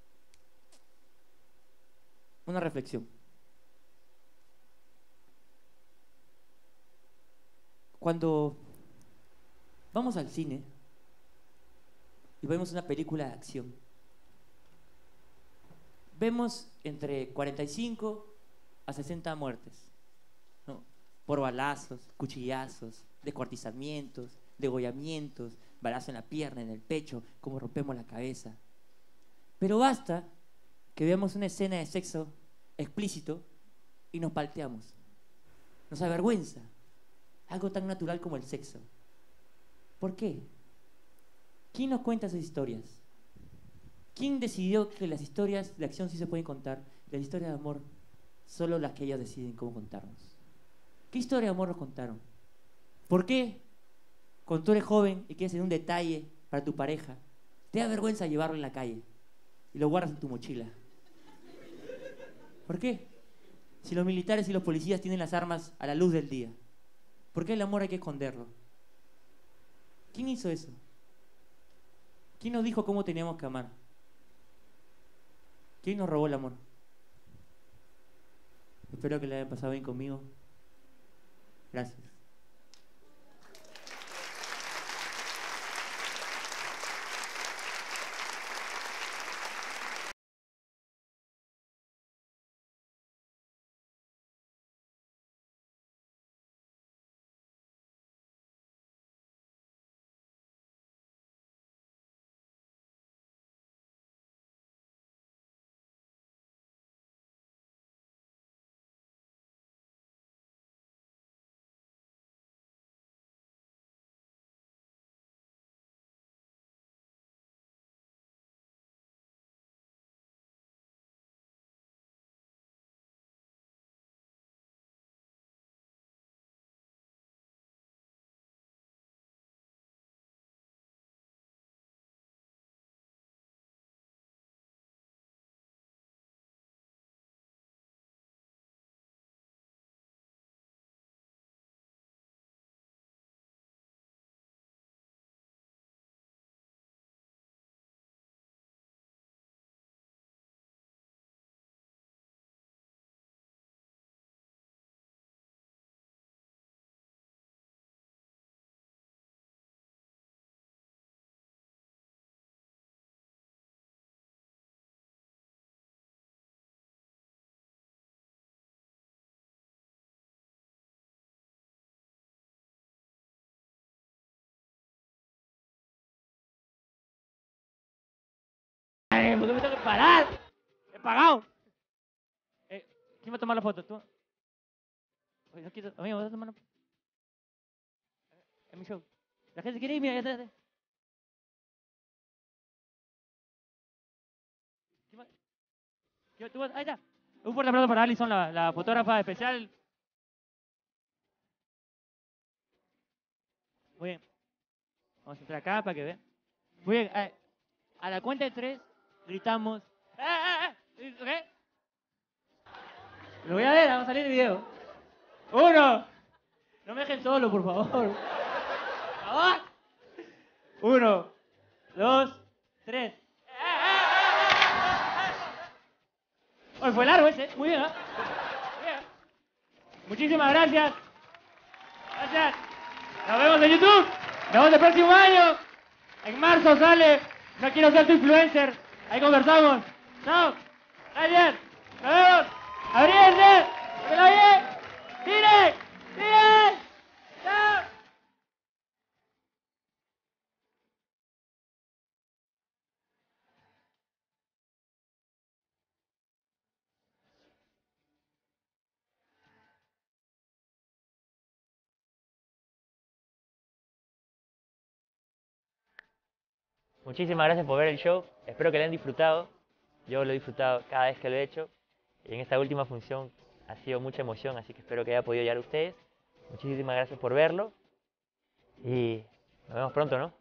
S2: Una reflexión. Cuando vamos al cine y vemos una película de acción, vemos entre 45 a 60 muertes, ¿no? Por balazos, cuchillazos, descuartizamientos, degollamientos, balazo en la pierna, en el pecho, como rompemos la cabeza. Pero basta que veamos una escena de sexo explícito y nos palteamos. Nos avergüenza. Algo tan natural como el sexo. ¿Por qué? ¿Quién nos cuenta esas historias? ¿Quién decidió que las historias de acción sí se pueden contar? Las historias de amor, solo las que ellos deciden cómo contarnos. ¿Qué historia de amor nos contaron? ¿Por qué, cuando tú eres joven y quieres hacer un detalle para tu pareja, te da vergüenza llevarlo en la calle y lo guardas en tu mochila? ¿Por qué? Si los militares y los policías tienen las armas a la luz del día, ¿por qué el amor hay que esconderlo? ¿Quién hizo eso? ¿Quién nos dijo cómo teníamos que amar? ¿Quién nos robó el amor? Espero que le hayan pasado bien conmigo. Gracias. ¿Por qué me tengo que parar? He pagado. ¿Quién va a tomar la foto? ¿Tú? Oye, no quiero. Amigo, ¿vas a tomar la foto? Es mi show. La gente quiere ir, mira, ya está. Ahí está. Un fuerte aplauso para Alison, la fotógrafa especial. Muy bien. Vamos a entrar acá para que vean. Muy bien. A la cuenta de 3 gritamos. ¿Ok? Lo voy a ver, vamos a salir el video. 1. No me dejen solo, por favor. Por favor. 1, 2, 3. Hoy fue largo ese. Muy bien, ¿eh? Bien. Muchísimas gracias. Gracias. Nos vemos en YouTube. Nos vemos el próximo año. En marzo sale No quiero ser tu influencer. Ahí conversamos. Chao. Gracias. Nos vemos. Abrirse. ¡Que la bien! ¡Tire! ¡Tire! ¡Chao!
S1: Muchísimas gracias por ver el show. Espero que lo hayan disfrutado. Yo lo he disfrutado cada vez que lo he hecho. Y en esta última función ha sido mucha emoción, así que espero que haya podido llegar a ustedes. Muchísimas gracias por verlo. Y nos vemos pronto, ¿no?